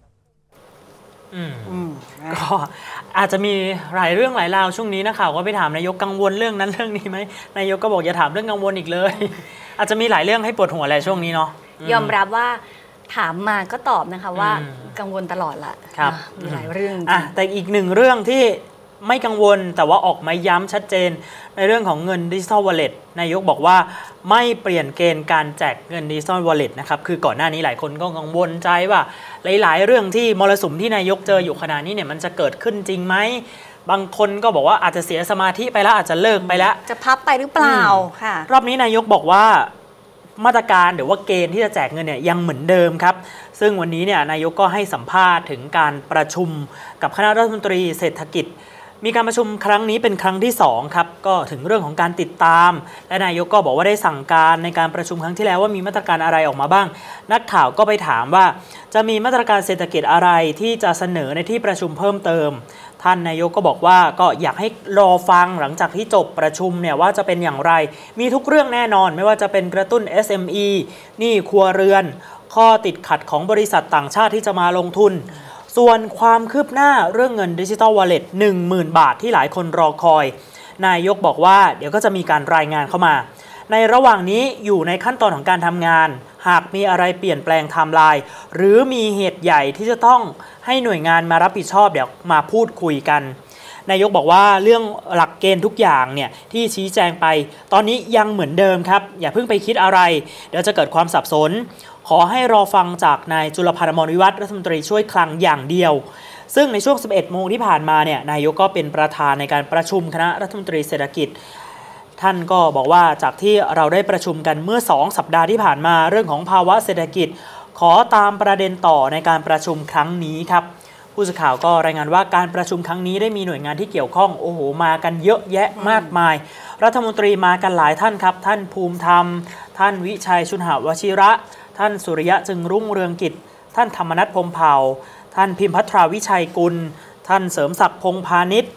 ก็อาจจะมีหลายเรื่องหลายราวช่วงนี้นะข่าวก็ไปถามนายกกังวลเรื่องนั้นเรื่องนี้ไหมนายกก็บอกอย่าถามเรื่องกังวลอีกเลย อาจจะมีหลายเรื่องให้ปวดหัวแหละช่วงนี้เนาะยอมรับว่าถามมาก็ตอบนะคะว่ากังวลตลอดละมีหลายเรื่องแต่อีกหนึ่งเรื่องที่ไม่กังวลแต่ว่าออกมาย้ำชัดเจนในเรื่องของเงินดิจิทัลวอลเล็ตนายกบอกว่าไม่เปลี่ยนเกณฑ์การแจกเงินดิจิทัลวอลเล็ตนะครับคือก่อนหน้านี้หลายคนก็กังวลใจว่าหลายๆเรื่องที่มรสุมที่นายกเจออยู่ขณะนี้เนี่ยมันจะเกิดขึ้นจริงไหมบางคนก็บอกว่าอาจจะเสียสมาธิไปแล้วอาจจะเลิกไปแล้วจะพับไปหรือเปล่าค่ะรอบนี้นายกบอกว่ามาตรการหรือว่าเกณฑ์ที่จะแจกเงินเนี่ยยังเหมือนเดิมครับซึ่งวันนี้เนี่ยนายกก็ให้สัมภาษณ์ถึงการประชุมกับคณะรัฐมนตรีเศรษฐกิจมีการประชุมครั้งนี้เป็นครั้งที่2ครับก็ถึงเรื่องของการติดตามและนายกก็บอกว่าได้สั่งการในการประชุมครั้งที่แล้วว่ามีมาตรการอะไรออกมาบ้างนักข่าวก็ไปถามว่าจะมีมาตรการเศรษฐกิจอะไรที่จะเสนอในที่ประชุมเพิ่มเติมท่านนายกก็บอกว่าก็อยากให้รอฟังหลังจากที่จบประชุมเนี่ยว่าจะเป็นอย่างไรมีทุกเรื่องแน่นอนไม่ว่าจะเป็นกระตุ้น SME หนี้ครัวเรือนข้อติดขัดของบริษัทต่างชาติที่จะมาลงทุนส่วนความคืบหน้าเรื่องเงินดิจิทัลวอลเล็ต 10,000 บาทที่หลายคนรอคอยนายกบอกว่าเดี๋ยวก็จะมีการรายงานเข้ามาในระหว่างนี้อยู่ในขั้นตอนของการทำงานหากมีอะไรเปลี่ยนแปลงไทม์ไลน์หรือมีเหตุใหญ่ที่จะต้องให้หน่วยงานมารับผิดชอบเดี๋ยวมาพูดคุยกันนายกบอกว่าเรื่องหลักเกณฑ์ทุกอย่างเนี่ยที่ชี้แจงไปตอนนี้ยังเหมือนเดิมครับอย่าเพิ่งไปคิดอะไรเดี๋ยวจะเกิดความสับสนขอให้รอฟังจากนายจุลพันธ์ อมรวิวัฒน์รัฐมนตรีช่วยคลังอย่างเดียวซึ่งในช่วง 11 โมงที่ผ่านมาเนี่ยนายกก็เป็นประธานในการประชุมคณะรัฐมนตรีเศรษฐกิจท่านก็บอกว่าจากที่เราได้ประชุมกันเมื่อ2 สัปดาห์ที่ผ่านมาเรื่องของภาวะเศรษฐกิจขอตามประเด็นต่อในการประชุมครั้งนี้ครับผู้สื่อข่าวก็รายงานว่าการประชุมครั้งนี้ได้มีหน่วยงานที่เกี่ยวข้องโอ้โหมากันเยอะแยะมากมายรัฐมนตรีมากันหลายท่านครับท่านภูมิธรรมท่านวิชัยชุนหวชิระท่านสุริยะจึงรุ่งเรืองกิจท่านธรรมนัสพรหมเผ่าท่านพิมพัทราวิชัยกุลท่านเสริมศักดิ์พงษ์พาณิชย์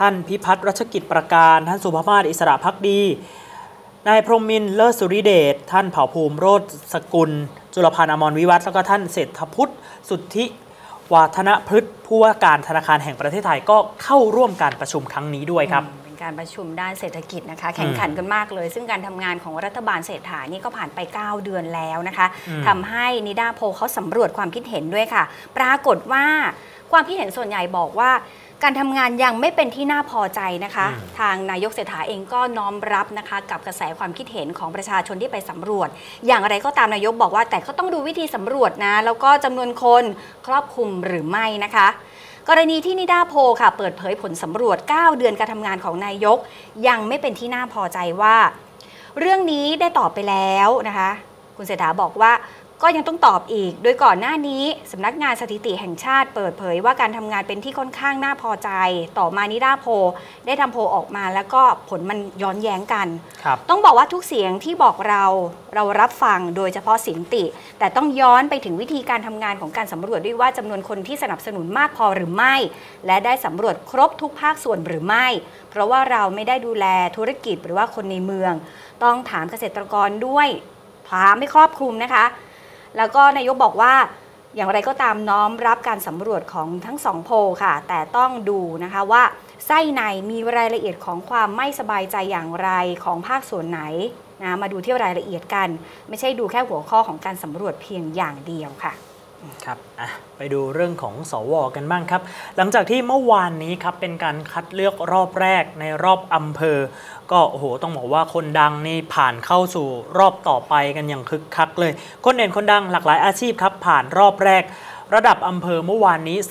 ท่านพิพัฒน์รัชกิจประการท่านสุภมาศอิสระภักดีนายพรหมินทร์เลิศสุริเดชท่านเผ่าภูมิโรจน์สกุลจุลพันธ์อมรวิวัฒน์แล้วก็ท่านเศรษฐพุทธสุทธิวาฒนพฤกษ์ผู้ว่าการธนาคารแห่งประเทศไทยก็เข้าร่วมการประชุมครั้งนี้ด้วยครับเป็นการประชุมด้านเศรษฐกิจนะคะแข่งขันกันมากเลยซึ่งการทำงานของรัฐบาลเศรษฐานี่ก็ผ่านไป9 เดือนแล้วนะคะทำให้นิดาโพลเขาสำรวจความคิดเห็นด้วยค่ะปรากฏว่าความคิดเห็นส่วนใหญ่บอกว่าการทำงานยังไม่เป็นที่น่าพอใจนะคะทางนายกเศรษฐาเองก็น้อมรับนะคะกับกระแสความคิดเห็นของประชาชนที่ไปสำรวจอย่างไรก็ตามนายกบอกว่าแต่ก็ต้องดูวิธีสำรวจนะแล้วก็จำนวนคนครอบคลุมหรือไม่นะคะกรณีที่นิดาโพลค่ะเปิดเผยผลสำรวจ9 เดือนการทำงานของนายกยังไม่เป็นที่น่าพอใจว่าเรื่องนี้ได้ตอบไปแล้วนะคะคุณเศรษฐาบอกว่าก็ยังต้องตอบอีกโดยก่อนหน้านี้สำนักงานสถิติแห่งชาติเปิดเผยว่าการทำงานเป็นที่ค่อนข้างน่าพอใจต่อมานิดาโพลได้ทำโพลออกมาแล้วก็ผลมันย้อนแย้งกันต้องบอกว่าทุกเสียงที่บอกเรารับฟังโดยเฉพาะสินติแต่ต้องย้อนไปถึงวิธีการทำงานของการสำรวจด้วยว่าจำนวนคนที่สนับสนุนมากพอหรือไม่และได้สำรวจครบทุกภาคส่วนหรือไม่เพราะว่าเราไม่ได้ดูแลธุรกิจหรือว่าคนในเมืองต้องถามเกษตรกรด้วยถามไม่ครอบคลุมนะคะแล้วก็นายกบอกว่าอย่างไรก็ตามน้อมรับการสำรวจของทั้ง2 โพลค่ะแต่ต้องดูนะคะว่าไส้ในมีรายละเอียดของความไม่สบายใจอย่างไรของภาคส่วนไหนนะมาดูที่รายละเอียดกันไม่ใช่ดูแค่หัวข้อของการสำรวจเพียงอย่างเดียวค่ะครับไปดูเรื่องของสวกันบ้างครับหลังจากที่เมื่อวานนี้ครับเป็นการคัดเลือกรอบแรกในรอบอำเภอก็โอ้โหต้องบอกว่าคนดังนี่ผ่านเข้าสู่รอบต่อไปกันอย่างคึกคักเลยคนเด่นคนดังหลากหลายอาชีพครับผ่านรอบแรกระดับอำเภอเมื่อวานนี้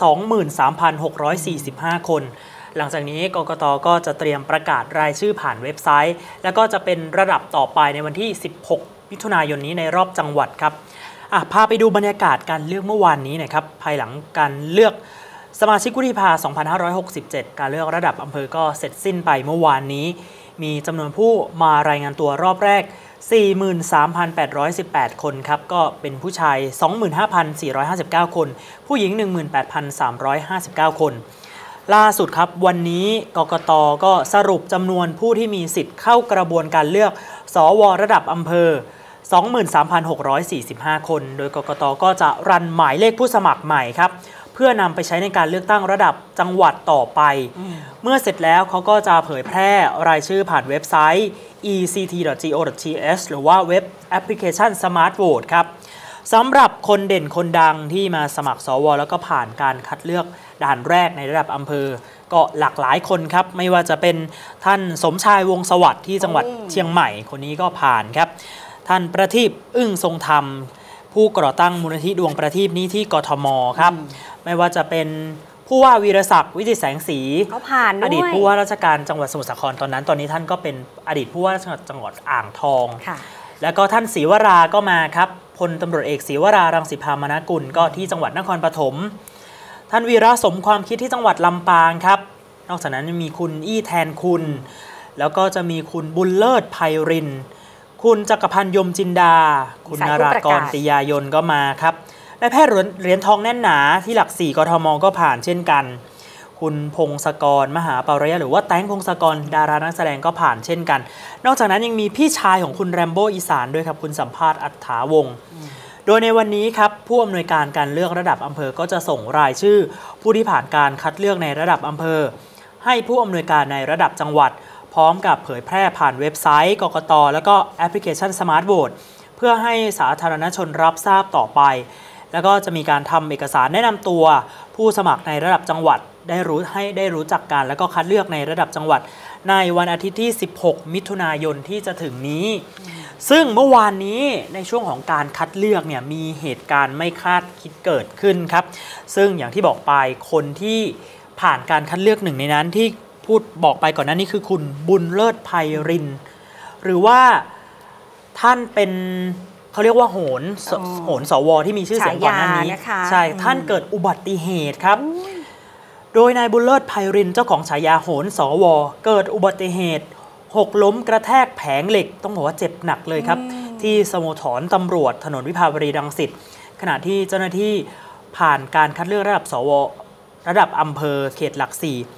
23,645 คนหลังจากนี้กกต.ก็จะเตรียมประกาศรายชื่อผ่านเว็บไซต์แล้วก็จะเป็นระดับต่อไปในวันที่ 16 มิถุนายนนี้ในรอบจังหวัดครับพาไปดูบรรยากาศการเลือกเมื่อวานนี้นะครับภายหลังการเลือกสมาชิกวุฒิสภา 2567 การเลือกระดับอำเภอก็เสร็จสิ้นไปเมื่อวานนี้มีจำนวนผู้มารายงานตัวรอบแรก 43,818 คนครับก็เป็นผู้ชาย 25,459 คนผู้หญิง 18,359 คนล่าสุดครับวันนี้กกต.ก็สรุปจำนวนผู้ที่มีสิทธิ์เข้ากระบวนการเลือกสว.ระดับอำเภอ23,645 คนโดยกกต.ก็จะรันหมายเลขผู้สมัครใหม่ครับเพื่อนำไปใช้ในการเลือกตั้งระดับจังหวัดต่อไปเมื่อเสร็จแล้วเขาก็จะเผยแพร่รายชื่อผ่านเว็บไซต์ ect.go.th หรือว่าเว็บแอปพลิเคชัน Smart Vote ครับสำหรับคนเด่นคนดังที่มาสมัครสว.แล้วก็ผ่านการคัดเลือกด่านแรกในระดับอำเภอก็หลากหลายคนครับไม่ว่าจะเป็นท่านสมชายวงศ์สวัสดิ์ที่จังหวัดเชียงใหม่คนนี้ก็ผ่านครับท่านประทีปอึ้งทรงธรรมผู้ก่อตั้งมูลนิธิดวงประทีปนี้ที่กทมครับไม่ว่าจะเป็นผู้ว่าวีรศักดิ์วิจิตรแสงสีอดีตผู้ว่าราชการจังหวัดสมุทรสาครตอนนี้ท่านก็เป็นอดีตผู้ว่าราชการจังหวัดอ่างทองแล้วก็ท่านศรีวราก็มาครับพลตำรวจเอกศรีวรารังสิพามนกุลก็ที่จังหวัดนครปฐมท่านวีระสมความคิดที่จังหวัดลำปางครับนอกจากนั้นมีคุณอี้แทนคุณแล้วก็จะมีคุณบุญเลิศไพรินทร์คุณจักรพันธ์ยมจินดาคุณนารากรติยายนก็มาครับนายแพทย์เหรียญทองแน่นหนาที่หลัก4กทมก็ผ่านเช่นกันคุณพงศกรมหาปารยะหรือว่าแตงพงศกรดารานักแสดงก็ผ่านเช่นกันนอกจากนั้นยังมีพี่ชายของคุณแรมโบ้อีสานด้วยครับคุณสัมภาษณ์อัฏฐาวงศ์โดยในวันนี้ครับผู้อำนวยการการเลือกระดับอำเภอก็จะส่งรายชื่อผู้ที่ผ่านการคัดเลือกในระดับอำเภอให้ผู้อำนวยการในระดับจังหวัดพร้อมกับเผยแพร่ผ่านเว็บไซต์กกต.แล้วก็แอปพลิเคชัน Smart Vote เพื่อให้สาธารณชนรับทราบต่อไปแล้วก็จะมีการทำเอกสารแนะนำตัวผู้สมัครในระดับจังหวัดได้รู้จักกันแล้วก็คัดเลือกในระดับจังหวัดในวันอาทิตย์ที่ 16 มิถุนายนที่จะถึงนี้ซึ่งเมื่อวานนี้ในช่วงของการคัดเลือกเนี่ยมีเหตุการณ์ไม่คาดคิดเกิดขึ้นครับซึ่งอย่างที่บอกไปคนที่ผ่านการคัดเลือกหนึ่งในนั้นที่พูดบอกไปก่อนหน้านี้คือคุณบุญเลิศไพรินทร์หรือว่าท่านเป็นเขาเรียกว่าโหนสวที่มีชื่อเสียงก่อนหน้านี้ใช่ท่านเกิดอุบัติเหตุครับโดยนายบุญเลิศไพรินทร์เจ้าของฉายาโหนสวเกิดอุบัติเหตุหกล้มกระแทกแผงเหล็กต้องบอกว่าเจ็บหนักเลยครับที่สโมสรตำรวจถนนวิภาวดีรังสิตขณะที่เจ้าหน้าที่ผ่านการคัดเลือกระดับสวระดับอำเภอเขตหลัก4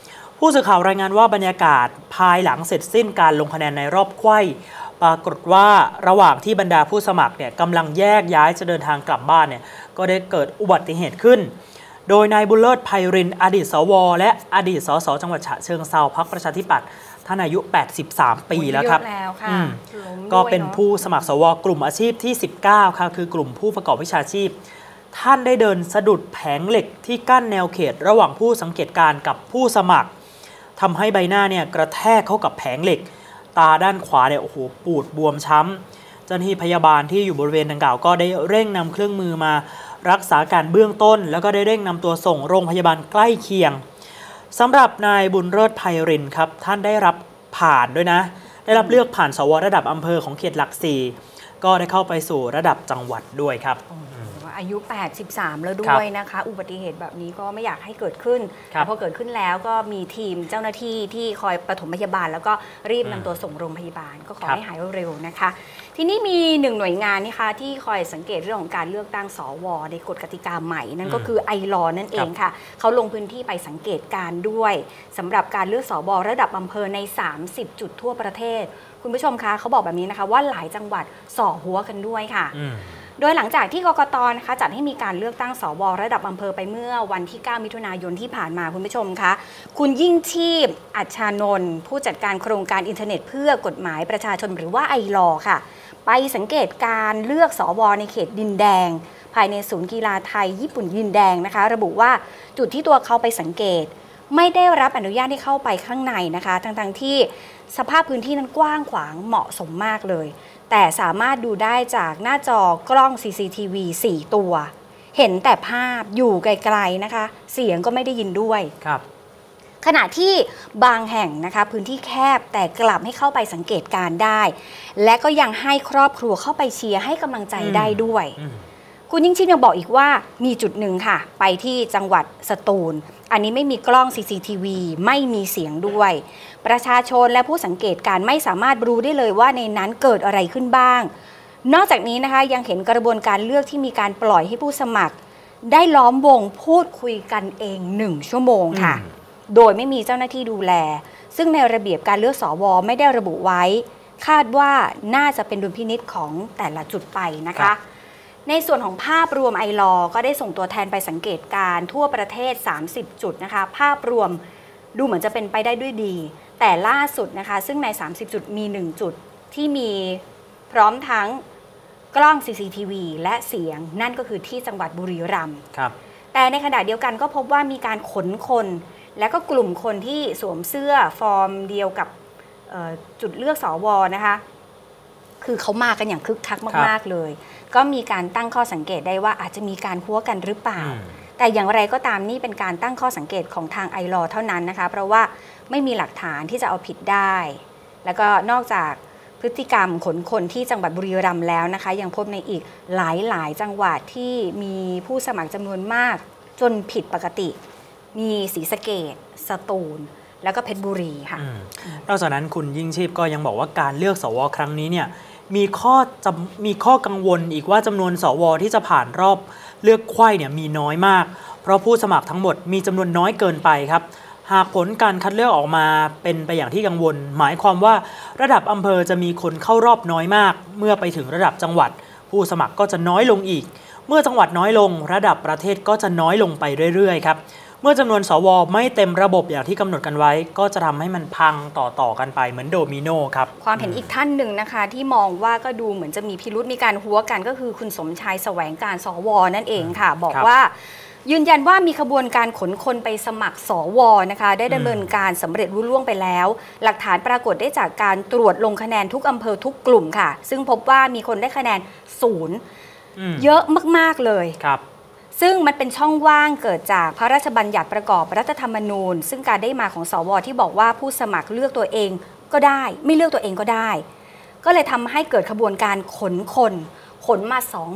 ผู้สื่อข่าวรายงานว่าบรรยากาศภายหลังเสร็จสิ้นการลงคะแนนในรอบไขว้ปรากฏว่าระหว่างที่บรรดาผู้สมัครเนี่ยกำลังแยกย้ายจะเดินทางกลับบ้านเนี่ยก็ได้เกิดอุบัติเหตุขึ้นโดยนายบุญเลิศไพรินทร์อดีตสวและอดีตสสจังหวัดฉะเชิงเทราพรรคประชาธิปัตย์ท่านอายุ83 ปีแล้วครับก็เป็นผู้สมัครสวกลุ่มอาชีพที่19ครับคือกลุ่มผู้ประกอบวิชาชีพท่านได้เดินสะดุดแผงเหล็กที่กั้นแนวเขตระหว่างผู้สังเกตการณ์กับผู้สมัครทำให้ใบหน้าเนี่ยกระแทกเข้ากับแผงเหล็กตาด้านขวาเนี่ยโอ้โหปูดบวมช้ำเจ้าหน้าที่พยาบาลที่อยู่บริเวณดังกล่าวก็ได้เร่งนำเครื่องมือมารักษาการเบื้องต้นแล้วก็ได้เร่งนำตัวส่งโรงพยาบาลใกล้เคียงสำหรับนายบุญเลิศไพรินทร์ครับท่านได้รับผ่านด้วยนะได้รับเลือกผ่านสวระดับอำเภอของเขตหลัก4ก็ได้เข้าไปสู่ระดับจังหวัดด้วยครับอายุ83แล้วด้วยนะคะอุบัติเหตุแบบนี้ก็ไม่อยากให้เกิดขึ้นแต่พอเกิดขึ้นแล้วก็มีทีมเจ้าหน้าที่ที่คอยปฐมพยาบาลแล้วก็รีบนำตัวส่งโรงพยาบาลก็ขอให้หายเร็วๆนะคะทีนี้มีหนึ่งหน่วยงานนะคะที่คอยสังเกตเรื่องของการเลือกตั้งสวในกฎกติกาใหม่นั่นก็คือไอลอนั่นเองค่ะเขาลงพื้นที่ไปสังเกตการด้วยสำหรับการเลือกสวระดับอำเภอใน30จุดทั่วประเทศคุณผู้ชมคะเขาบอกแบบนี้นะคะว่าหลายจังหวัดส่อหัวกันด้วยค่ะโดยหลังจากที่กกต.นะคะจัดให้มีการเลือกตั้งสวระดับอำเภอไปเมื่อวันที่9มิถุนายนที่ผ่านมาคุณผู้ชมคะคุณยิ่งชีพอัชชานนท์ผู้จัดการโครงการอินเทอร์เน็ตเพื่อกฎหมายประชาชนหรือว่าไอลอค่ะไปสังเกตการเลือกสวในเขตดินแดงภายในศูนย์กีฬาไทยญี่ปุ่นดินแดงนะคะระบุว่าจุดที่ตัวเขาไปสังเกตไม่ได้รับอนุญาตให้เข้าไปข้างในนะคะทั้งที่สภาพพื้นที่นั้นกว้างขวางเหมาะสมมากเลยแต่สามารถดูได้จากหน้าจอกล้อง CCTV 4 ตัวเห็นแต่ภาพอยู่ไกลๆนะคะเสียงก็ไม่ได้ยินด้วยขณะที่บางแห่งนะคะพื้นที่แคบแต่กลับให้เข้าไปสังเกตการได้และก็ยังให้ครอบครัวเข้าไปเชียร์ให้กำลังใจได้ด้วยคุณยิ่งชีพยังบอกอีกว่ามีจุดหนึ่งค่ะไปที่จังหวัดสตูลอันนี้ไม่มีกล้อง CCTV ไม่มีเสียงด้วยประชาชนและผู้สังเกตการไม่สามารถรู้ได้เลยว่าในนั้นเกิดอะไรขึ้นบ้างนอกจากนี้นะคะยังเห็นกระบวนการเลือกที่มีการปล่อยให้ผู้สมัครได้ล้อมวงพูดคุยกันเอง1 ชั่วโมงค่ะโดยไม่มีเจ้าหน้าที่ดูแลซึ่งในระเบียบการเลือกสวไม่ได้ระบุไว้คาดว่าน่าจะเป็นดุลพินิจของแต่ละจุดไปนะคะในส่วนของภาพรวมไอลอก็ได้ส่งตัวแทนไปสังเกตการทั่วประเทศ30จุดนะคะภาพรวมดูเหมือนจะเป็นไปได้ด้วยดีแต่ล่าสุดนะคะซึ่งใน30จุดมี1จุดที่มีพร้อมทั้งกล้อง CCTV และเสียงนั่นก็คือที่จังหวัดบุรีรัมย์แต่ในขณะเดียวกันก็พบว่ามีการขนคนและก็กลุ่มคนที่สวมเสื้อฟอร์มเดียวกับจุดเลือกสวนะคะคือเขามากันอย่างคึกคักมากๆเลยก็มีการตั้งข้อสังเกตได้ว่าอาจจะมีการหัวกันหรือเปล่าแต่อย่างไรก็ตามนี่เป็นการตั้งข้อสังเกตของทางไอลอเท่านั้นนะคะเพราะว่าไม่มีหลักฐานที่จะเอาผิดได้แล้วก็นอกจากพฤติกรรมขนคนที่จังหวัดบุรีรัมย์แล้วนะคะยังพบในอีกหลายจังหวัดที่มีผู้สมัครจำนวนมากจนผิดปกติมีศรีสะเกษสตูลแล้วก็เพชรบุรีค่ะนอกจากนั้นคุณยิ่งชีพก็ยังบอกว่าการเลือกสวครั้งนี้เนี่ยมีข้อกังวลอีกว่าจำนวนสวที่จะผ่านรอบเลือกไขว้เนี่ยมีน้อยมากเพราะผู้สมัครทั้งหมดมีจำนวนน้อยเกินไปครับหากผลการคัดเลือกออกมาเป็นไปอย่างที่กังวลหมายความว่าระดับอำเภอจะมีคนเข้ารอบน้อยมากเมื่อไปถึงระดับจังหวัดผู้สมัครก็จะน้อยลงอีกเมื่อจังหวัดน้อยลงระดับประเทศก็จะน้อยลงไปเรื่อยๆครับเมื่อจำนวนสวไม่เต็มระบบอย่างที่กำหนดกันไว้ก็จะทำให้มันพังต่อกันไปเหมือนโดมิโนครับความเห็นอีกท่านหนึ่งนะคะที่มองว่าก็ดูเหมือนจะมีพิรุธมีการหัวกันก็คือคุณสมชายแสวงการสวนั่นเองค่ะบอกว่ายืนยันว่ามีขบวนการขนคนไปสมัครสวนะคะได้ดำเนินการสำเร็จรุ่ล่วงไปแล้วหลักฐานปรากฏได้จากการตรวจลงคะแนนทุกอำเภอทุกกลุ่มค่ะซึ่งพบว่ามีคนได้คะแนน0เยอะมากๆเลยซึ่งมันเป็นช่องว่างเกิดจากพระราชบัญญัติประกอบรัฐธรรมนูญซึ่งการได้มาของสวที่บอกว่าผู้สมัครเลือกตัวเองก็ได้ไม่เลือกตัวเองก็ได้ก็เลยทำให้เกิดขบวนการขนมา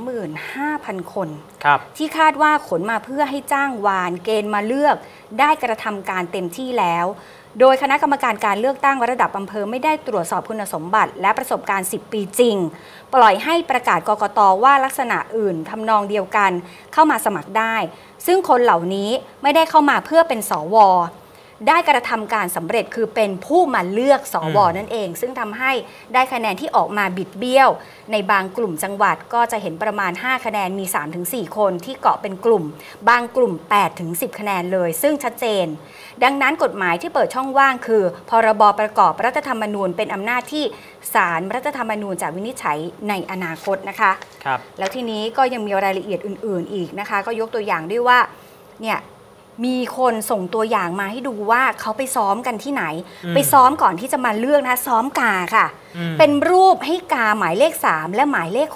25,000 คนที่คาดว่าขนมาเพื่อให้จ้างวานเกณฑ์มาเลือกได้กระทำการเต็มที่แล้วโดยคณะกรรมการการเลือกตั้งระดับอำเภอไม่ได้ตรวจสอบคุณสมบัติและประสบการณ์10 ปีจริงปล่อยให้ประกาศกกต.ว่าลักษณะอื่นทำนองเดียวกันเข้ามาสมัครได้ซึ่งคนเหล่านี้ไม่ได้เข้ามาเพื่อเป็นสวได้กระทำการสำเร็จคือเป็นผู้มาเลือกสวนั่นเอง ซึ่งทำให้ได้คะแนนที่ออกมาบิดเบี้ยวในบางกลุ่มจังหวัดก็จะเห็นประมาณ5คะแนนมี 3-4 คนที่เกาะเป็นกลุ่มบางกลุ่ม 8-10 คะแนนเลยซึ่งชัดเจนดังนั้นกฎหมายที่เปิดช่องว่างคือพรบประกอบรัฐธรรมนูญเป็นอำนาจที่ศาลรัฐธรรมนูญจะวินิจฉัยในอนาคตนะคะครับแล้วทีนี้ก็ยังมีรายละเอียดอื่นๆอีกนะคะก็ยกตัวอย่างด้วยว่าเนี่ยมีคนส่งตัวอย่างมาให้ดูว่าเขาไปซ้อมกันที่ไหนไปซ้อมก่อนที่จะมาเลือกนะซ้อมกาค่ะเป็นรูปให้กาหมายเลข3และหมายเลข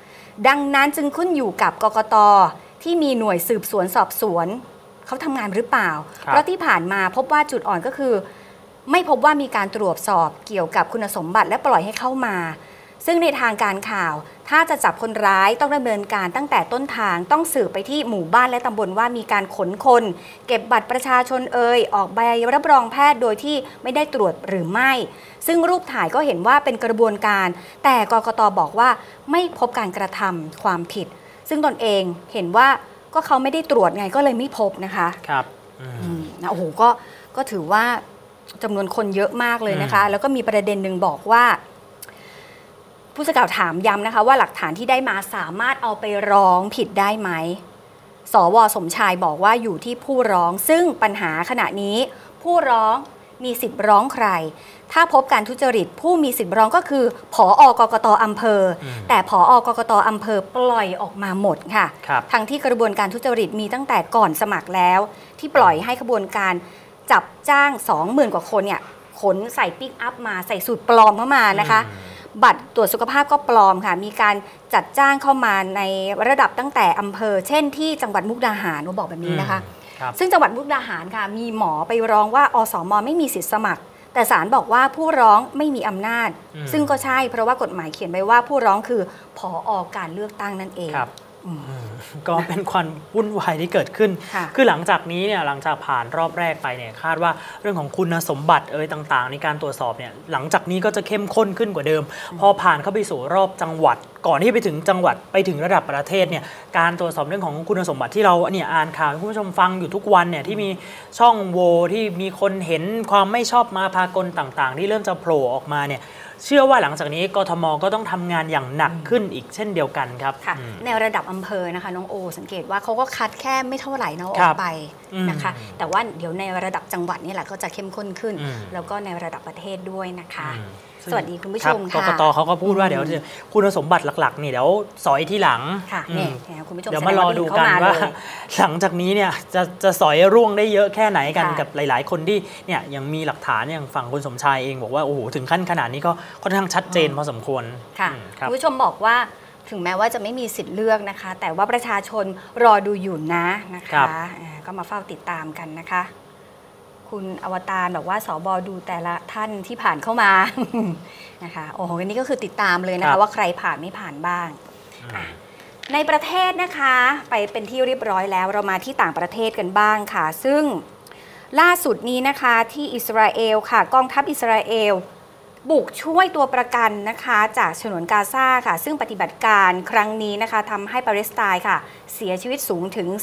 6ดังนั้นจึงขึ้นอยู่กับกกต.ที่มีหน่วยสืบสวนสอบสวนเขาทำงานหรือเปล่าเพราะที่ผ่านมาพบว่าจุดอ่อนก็คือไม่พบว่ามีการตรวจสอบเกี่ยวกับคุณสมบัติและปล่อยให้เข้ามาซึ่งในทางการข่าวถ้าจะจับคนร้ายต้องดำเนินการตั้งแต่ต้นทางต้องสืบไปที่หมู่บ้านและตำบลว่ามีการขนคนเก็บบัตรประชาชนออกใบรับรองแพทย์โดยที่ไม่ได้ตรวจหรือไม่ซึ่งรูปถ่ายก็เห็นว่าเป็นกระบวนการแต่กกต.บอกว่าไม่พบการกระทำความผิดซึ่งตนเองเห็นว่าก็เขาไม่ได้ตรวจไงก็เลยไม่พบนะคะครับนะโอ้โหก็ถือว่าจำนวนคนเยอะมากเลยนะคะแล้วก็มีประเด็นหนึ่งบอกว่าผู้สื่อข่าวถามย้ำนะคะว่าหลักฐานที่ได้มาสามารถเอาไปร้องผิดได้ไหมสว.สมชายบอกว่าอยู่ที่ผู้ร้องซึ่งปัญหาขณะนี้ผู้ร้องมีสิทธิ์ร้องใครถ้าพบการทุจริตผู้มีสิทธิ์ร้องก็คือผอ.กกต.อำเภอแต่ผอ.กกต.อำเภอปล่อยออกมาหมดค่ะทั้งที่กระบวนการทุจริตมีตั้งแต่ก่อนสมัครแล้วที่ปล่อยให้ขบวนการจับจ้าง 20,000 กว่าคนเนี่ยขนใส่ปิกอัพมาใส่สูตรปลอมเข้ามานะคะบัตรตรวจสุขภาพก็ปลอมค่ะมีการจัดจ้างเข้ามาในระดับตั้งแต่อำเภอเช่นที่จังหวัดมุกดาหารเขาบอกแบบนี้นะคะซึ่งจังหวัดมุกดาหารค่ะมีหมอไปร้องว่าอสม.ไม่มีสิทธิสมัครแต่ศาลบอกว่าผู้ร้องไม่มีอำนาจซึ่งก็ใช่เพราะว่ากฎหมายเขียนไว้ว่าผู้ร้องคือผอ.การเลือกตั้งนั่นเองก็เป็นความวุ่นวายที่เกิดขึ้นคือหลังจากนี้เนี่ยหลังจากผ่านรอบแรกไปเนี่ยคาดว่าเรื่องของคุณสมบัติต่างๆในการตรวจสอบเนี่ยหลังจากนี้ก็จะเข้มข้นขึ้นกว่าเดิมพอผ่านเข้าไปสู่รอบจังหวัดก่อนที่ไปถึงจังหวัดไปถึงระดับประเทศเนี่ยการตรวจสอบเรื่องของคุณสมบัติที่เราเนี่ยอ่านข่าวให้คุณผู้ชมฟังอยู่ทุกวันเนี่ยที่มีช่องโหว่ที่มีคนเห็นความไม่ชอบมาพากลต่างๆที่เริ่มจะโผล่ออกมาเนี่ยเชื่อว่าหลังจากนี้กทม.ก็ต้องทำงานอย่างหนักขึ้นอีกเช่นเดียวกันครับค่ะในระดับอำเภอนะคะน้องโอสังเกตว่าเขาก็คัดแค่ไม่เท่าไหร่นะออกไปนะคะแต่ว่าเดี๋ยวในระดับจังหวัดนี่แหละก็จะเข้มข้นขึ้นแล้วก็ในระดับประเทศด้วยนะคะสวัสดีคุณผู้ชมค่ะกกต.เขาก็พูดว่าเดี๋ยวคุณสมบัติหลักๆนี่เดี๋ยวสอยที่หลังค่ะนี่คุณผู้ชมเดี๋ยวมารอดูกันว่าหลังจากนี้เนี่ยจะสอยร่วงได้เยอะแค่ไหนกันกับหลายๆคนที่เนี่ยยังมีหลักฐานอย่างฝั่งคุณสมชายเองบอกว่าโอ้โหถึงขั้นขนาดนี้ก็ค่อนข้างชัดเจนพอสมควรค่ะคุณผู้ชมบอกว่าถึงแม้ว่าจะไม่มีสิทธิ์เลือกนะคะแต่ว่าประชาชนรอดูอยู่นะคะก็มาเฝ้าติดตามกันนะคะคุณอวตารบอกว่าสบดูแต่ละท่านที่ผ่านเข้ามานะคะโอ้โหอันนี้ก็คือติดตามเลยนะคะว่าใครผ่านไม่ผ่านบ้างในประเทศนะคะไปเป็นที่เรียบร้อยแล้วเรามาที่ต่างประเทศกันบ้างค่ะซึ่งล่าสุดนี้นะคะที่อิสราเอลค่ะกองทัพอิสราเอลบุกช่วยตัวประกันนะคะจากฉนวนกาซาค่ะซึ่งปฏิบัติการครั้งนี้นะคะทำให้ปาเลสไตน์ค่ะเสียชีวิตสูงถึง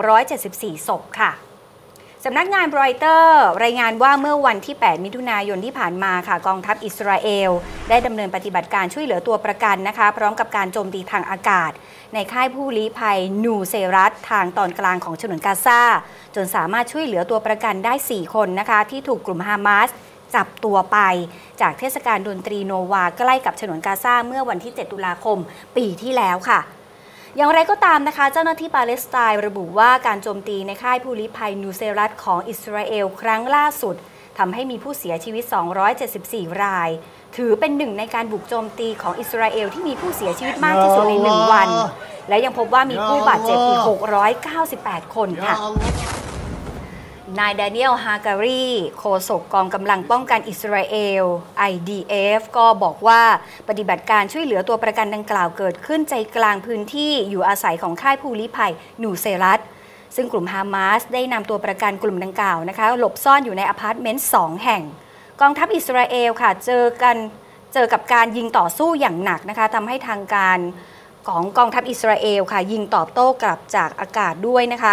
274ศพค่ะสำนักงานรอยเตอร์รายงานว่าเมื่อวันที่8มิถุนายนที่ผ่านมาค่ะกองทัพอิสราเอลได้ดำเนินปฏิบัติการช่วยเหลือตัวประกันนะคะพร้อมกับการโจมตีทางอากาศในค่ายผู้ลี้ภัยนูเซรัตทางตอนกลางของฉนวนกาซาจนสามารถช่วยเหลือตัวประกันได้4คนนะคะที่ถูกกลุ่มฮามาสจับตัวไปจากเทศกาลดนตรีโนวาใกล้กับฉนวนกาซาเมื่อวันที่7ตุลาคมปีที่แล้วค่ะอย่างไรก็ตามนะคะเจ้าหน้าที่ปาเลสไตน์ระบุว่าการโจมตีในค่ายผู้ลี้ภัยนูเซรัตของอิสราเอลครั้งล่าสุดทำให้มีผู้เสียชีวิต274รายถือเป็นหนึ่งในการบุกโจมตีของอิสราเอลที่มีผู้เสียชีวิตมากที่สุดใน1วันและยังพบว่ามีผู้บาดเจ็บอีก698คนค่ะนายแดเนียล ฮาการีโฆษกกองกำลังป้องกันอิสราเอล IDF ก็บอกว่าปฏิบัติการช่วยเหลือตัวประกันดังกล่าวเกิดขึ้นใจกลางพื้นที่อยู่อาศัยของค่ายผู้ลี้ภัยนูเซรัตซึ่งกลุ่มฮามาสได้นำตัวประกันกลุ่มดังกล่าวนะคะหลบซ่อนอยู่ในอพาร์ตเมนต์2แห่งกองทัพอิสราเอลค่ะเจอกับการยิงต่อสู้อย่างหนักนะคะทำให้ทางการของกองทัพอิสราเอลค่ะยิงตอบโต้กลับจากอากาศด้วยนะคะ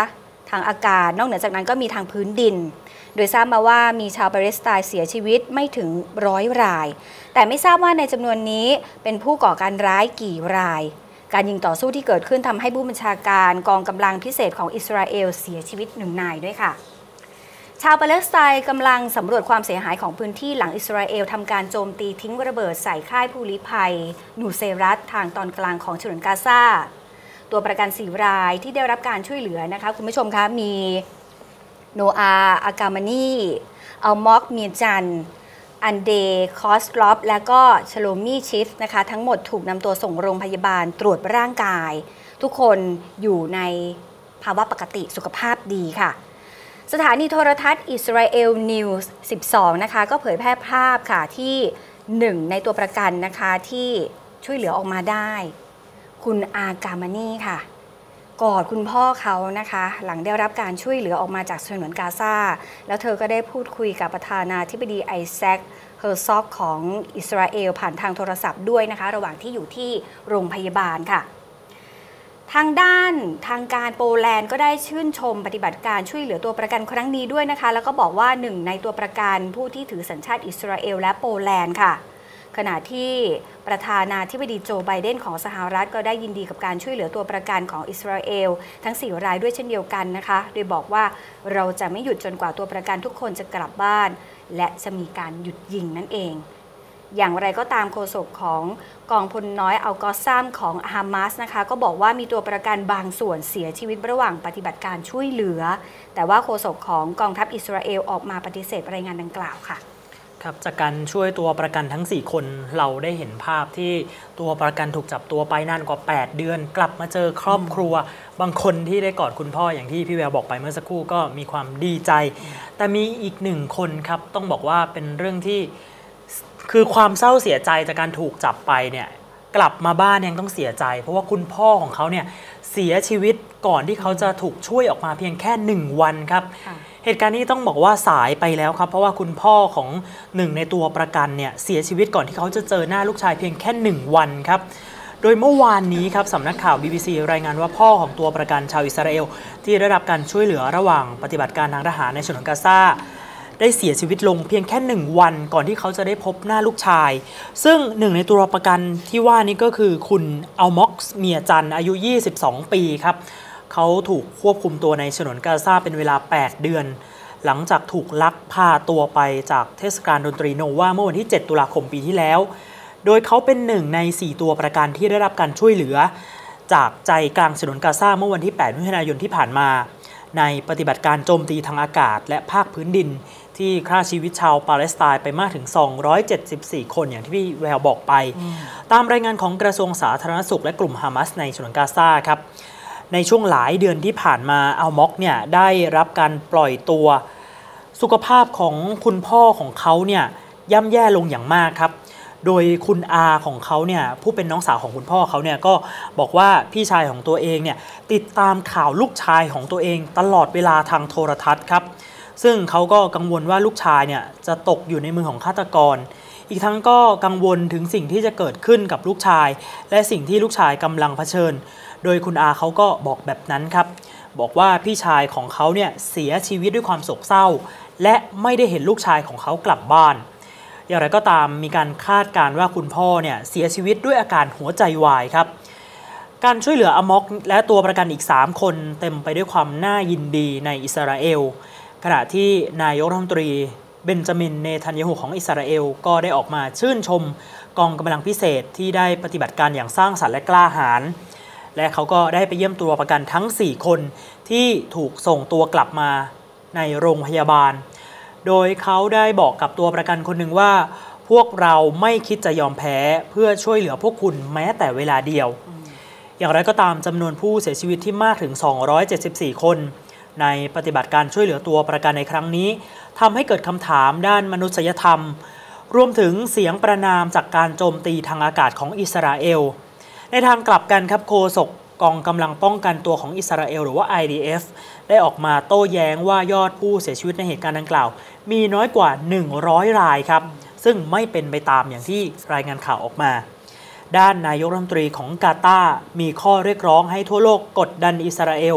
ทางอากาศนอกเหนือจากนั้นก็มีทางพื้นดินโดยทราบมาว่ามีชาวปาเลสไตน์เสียชีวิตไม่ถึง100 รายแต่ไม่ทราบว่าในจำนวนนี้เป็นผู้ก่อการร้ายกี่รายการยิงต่อสู้ที่เกิดขึ้นทำให้ผู้บัญชาการกองกำลังพิเศษของอิสราเอลเสียชีวิต1 นายด้วยค่ะชาวปาเลสไตน์กำลังสำรวจความเสียหายของพื้นที่หลังอิสราเอลทำการโจมตีทิ้งระเบิดใส่ค่ายผู้ลี้ภัยนูเซรัตทางตอนกลางของฉนวนกาซาตัวประกัน4 รายที่ได้รับการช่วยเหลือนะคะคุณผู้ชมคะมีโนอาอากามานีอัลมอกเมียจันอันเดคอสกลอปและก็ชโลมีชิฟนะคะทั้งหมดถูกนำตัวส่งโรงพยาบาลตรวจร่างกายทุกคนอยู่ในภาวะปกติสุขภาพดีค่ะสถานีโทรทัศน์อิสราเอลนิวส์12นะคะก็เผยแพร่ภาพค่ะที่1ในตัวประกันนะคะที่ช่วยเหลือออกมาได้คุณอากามานีค่ะกอดคุณพ่อเขานะคะหลังได้รับการช่วยเหลือออกมาจากฉนวนกาซาแล้วเธอก็ได้พูดคุยกับประธานาธิบดีไอแซคเฮอร์ซอกของอิสราเอลผ่านทางโทรศัพท์ด้วยนะคะระหว่างที่อยู่ที่โรงพยาบาลค่ะทางด้านทางการโปแลนด์ก็ได้ชื่นชมปฏิบัติการช่วยเหลือตัวประกันครั้งนี้ด้วยนะคะแล้วก็บอกว่า1ในตัวประกันผู้ที่ถือสัญชาติอิสราเอลและโปแลนด์ค่ะขณะที่ประธานาธิบดีโจไบเดนของสหรัฐก็ได้ยินดีกับการช่วยเหลือตัวประกันของอิสราเอลทั้ง4 รายด้วยเช่นเดียวกันนะคะโดยบอกว่าเราจะไม่หยุดจนกว่าตัวประกันทุกคนจะกลับบ้านและจะมีการหยุดยิงนั่นเองอย่างไรก็ตามโฆษกของกองพลน้อยอัลกอซัมของฮามาสนะคะก็บอกว่ามีตัวประกันบางส่วนเสียชีวิตระหว่างปฏิบัติการช่วยเหลือแต่ว่าโฆษกของกองทัพอิสราเอลออกมาปฏิเสธรายงานดังกล่าวค่ะครับจากการช่วยตัวประกันทั้ง4 คนเราได้เห็นภาพที่ตัวประกันถูกจับตัวไปนานกว่า8 เดือนกลับมาเจอครอบครัวบางคนที่ได้กอดคุณพ่ออย่างที่พี่แววบอกไปเมื่อสักครู่ก็มีความดีใจแต่มีอีก1 คนครับต้องบอกว่าเป็นเรื่องที่คือความเศร้าเสียใจจากการถูกจับไปเนี่ยกลับมาบ้านยังต้องเสียใจเพราะว่าคุณพ่อของเขาเนี่ยเสียชีวิตก่อนที่เขาจะถูกช่วยออกมาเพียงแค่1 วันครับเหตุการณ์นี้ต้องบอกว่าสายไปแล้วครับเพราะว่าคุณพ่อของ1ในตัวประกันเนี่ยเสียชีวิตก่อนที่เขาจะเจอหน้าลูกชายเพียงแค่1 วันครับโดยเมื่อวานนี้ครับสำนักข่าว BBC รายงานว่าพ่อของตัวประกันชาวอิสราเอลที่ได้รับการช่วยเหลือระหว่างปฏิบัติการทางทหารในฉนวนกาซาได้เสียชีวิตลงเพียงแค่1 วันก่อนที่เขาจะได้พบหน้าลูกชายซึ่ง1ในตัวประกันที่ว่านี้ก็คือคุณอัลม็อกเมียจันอายุ22 ปีครับเขาถูกควบคุมตัวในฉนวนกาซาเป็นเวลา8 เดือนหลังจากถูกลักพาตัวไปจากเทศกาลดนตรีโนวาเมื่อวันที่7 ตุลาคมปีที่แล้วโดยเขาเป็น1ใน4 ตัวประกันที่ได้รับการช่วยเหลือจากใจกลางฉนวนกาซาเมื่อวันที่8 มิถุนายนที่ผ่านมาในปฏิบัติการโจมตีทางอากาศและภาคพื้นดินที่ฆ่าชีวิตชาวปาเลสไตน์ไปมากถึง274 คนอย่างที่พี่แววบอกไปตามรายงานของกระทรวงสาธารณสุขและกลุ่มฮามาสในฉนวนกาซาครับในช่วงหลายเดือนที่ผ่านมาอัลม็อกเนี่ยได้รับการปล่อยตัวสุขภาพของคุณพ่อของเขาเนี่ยย่ำแย่ลงอย่างมากครับโดยคุณอาของเขาเนี่ยผู้เป็นน้องสาวของคุณพ่อเขาเนี่ยก็บอกว่าพี่ชายของตัวเองเนี่ยติดตามข่าวลูกชายของตัวเองตลอดเวลาทางโทรทัศน์ครับซึ่งเขาก็กังวลว่าลูกชายเนี่ยจะตกอยู่ในมือของฆาตกรอีกทั้งก็กังวลถึงสิ่งที่จะเกิดขึ้นกับลูกชายและสิ่งที่ลูกชายกำลังเผชิญโดยคุณอาเขาก็บอกแบบนั้นครับบอกว่าพี่ชายของเขาเนี่ยเสียชีวิตด้วยความโศกเศร้าและไม่ได้เห็นลูกชายของเขากลับบ้านอย่างไรก็ตามมีการคาดการณ์ว่าคุณพ่อเนี่ยเสียชีวิตด้วยอาการหัวใจวายครับการช่วยเหลืออัลม็อกและตัวประกันอีก3 คนเต็มไปด้วยความน่ายินดีในอิสราเอลขณะที่นายกรัฐมนตรีเบนจามินเนทันยาฮูของอิสราเอลก็ได้ออกมาชื่นชมกองกำลังพิเศษที่ได้ปฏิบัติการอย่างสร้างสรรค์และกล้าหาญและเขาก็ได้ไปเยี่ยมตัวประกันทั้ง4 คนที่ถูกส่งตัวกลับมาในโรงพยาบาลโดยเขาได้บอกกับตัวประกันคนหนึ่งว่าพวกเราไม่คิดจะยอมแพ้เพื่อช่วยเหลือพวกคุณแม้แต่เวลาเดียวอย่างไรก็ตามจำนวนผู้เสียชีวิตที่มากถึง274 คนในปฏิบัติการช่วยเหลือตัวประกันในครั้งนี้ทำให้เกิดคำถามด้านมนุษยธรรมรวมถึงเสียงประณามจากการโจมตีทางอากาศของอิสราเอลในทางกลับกันครับโฆษกกองกำลังป้องกันตัวของอิสราเอลหรือว่า IDF ได้ออกมาโต้แย้งว่ายอดผู้เสียชีวิตในเหตุการณ์ดังกล่าวมีน้อยกว่า100 รายครับซึ่งไม่เป็นไปตามอย่างที่รายงานข่าวออกมาด้านนายกรัฐมนตรีของกาตาร์มีข้อเรียกร้องให้ทั่วโลกกดดันอิสราเอล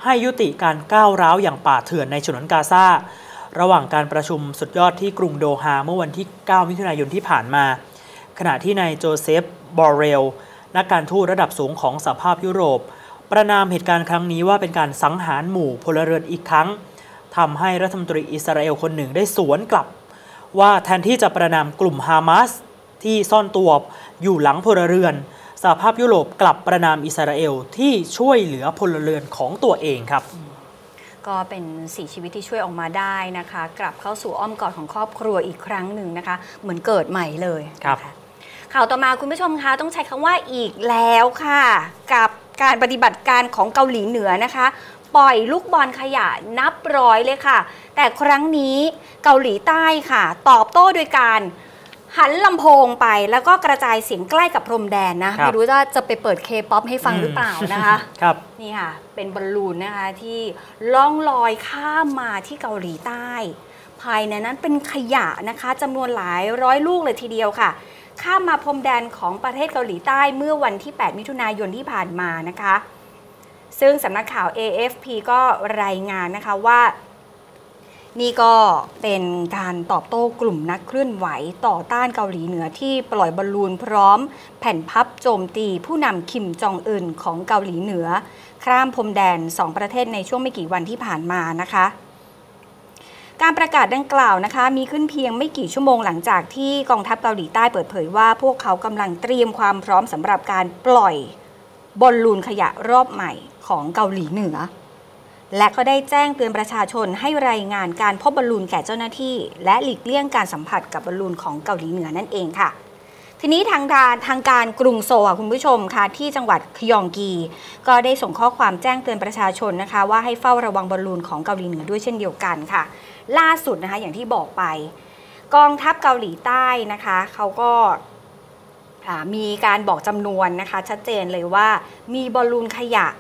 ให้ยุติการก้าวร้าวอย่างป่าเถื่อนในฉนวนกาซาระหว่างการประชุมสุดยอดที่กรุงโดฮาเมื่อวันที่ 9 มิถุนายนที่ผ่านมาขณะที่นายโจเซฟ บอร์เรลนักการทูตระดับสูงของสหภาพยุโรปประนามเหตุการณ์ครั้งนี้ว่าเป็นการสังหารหมู่พลเรือนอีกครั้งทำให้รัฐมนตรีอิสราเอลคนหนึ่งได้สวนกลับว่าแทนที่จะประนามกลุ่มฮามาสที่ซ่อนตัวอยู่หลังพลเรือนสหภาพยุโรปกลับประนามอิสราเอลที่ช่วยเหลือพลเรือนของตัวเองครับก็เป็น4ชีวิตที่ช่วยออกมาได้นะคะกลับเข้าสู่อ้อมกอดของครอบครัวอีกครั้งหนึ่งนะคะเหมือนเกิดใหม่เลยครับข่าวต่อมาคุณผู้ชมคะต้องใช้คำว่าอีกแล้วค่ะกับการปฏิบัติการของเกาหลีเหนือนะคะปล่อยลูกบอลขยะนับร้อยเลยค่ะแต่ครั้งนี้เกาหลีใต้ค่ะตอบโต้โดยการหันลำโพงไปแล้วก็กระจายเสียงใกล้กับพรมแดนนะไม่รู้ว่าจะไปเปิดเคป๊อปให้ฟังหรือเปล่านะคะครับนี่ค่ะเป็นบอลลูนนะคะที่ล่องลอยข้ามมาที่เกาหลีใต้ภายในนั้นเป็นขยะนะคะจำนวนหลายร้อยลูกเลยทีเดียวค่ะข้ามมาพรมแดนของประเทศเกาหลีใต้เมื่อวันที่ 8 มิถุนายนที่ผ่านมานะคะซึ่งสำนักข่าว AFP ก็รายงานนะคะว่านี่ก็เป็นการตอบโต้กลุ่มนักเคลื่อนไหวต่อต้านเกาหลีเหนือที่ปล่อยบอลลูนพร้อมแผ่นพับโจมตีผู้นำคิมจองอึนของเกาหลีเหนือข้ามพรมแดน2ประเทศในช่วงไม่กี่วันที่ผ่านมานะคะการประกาศดังกล่าวนะคะมีขึ้นเพียงไม่กี่ชั่วโมงหลังจากที่กองทัพเกาหลีใต้เปิดเผยว่าพวกเขากำลังเตรียมความพร้อมสำหรับการปล่อยบอลลูนขยะรอบใหม่ของเกาหลีเหนือและก็ได้แจ้งเตือนประชาชนให้รายงานการพบบอลลูนแก่เจ้าหน้าที่และหลีกเลี่ยงการสัมผัสกับบอลลูนของเกาหลีเหนือนั่นเองค่ะทีนี้ทางการกรุงโซลคุณผู้ชมค่ะที่จังหวัดคยองกีก็ได้ส่งข้อความแจ้งเตือนประชาชนนะคะว่าให้เฝ้าระวังบอลลูนของเกาหลีเหนือด้วยเช่นเดียวกันค่ะล่าสุดนะคะอย่างที่บอกไปกองทัพเกาหลีใต้นะคะเขาก็มีการบอกจำนวนนะคะชัดเจนเลยว่ามีบอลลูนขยะ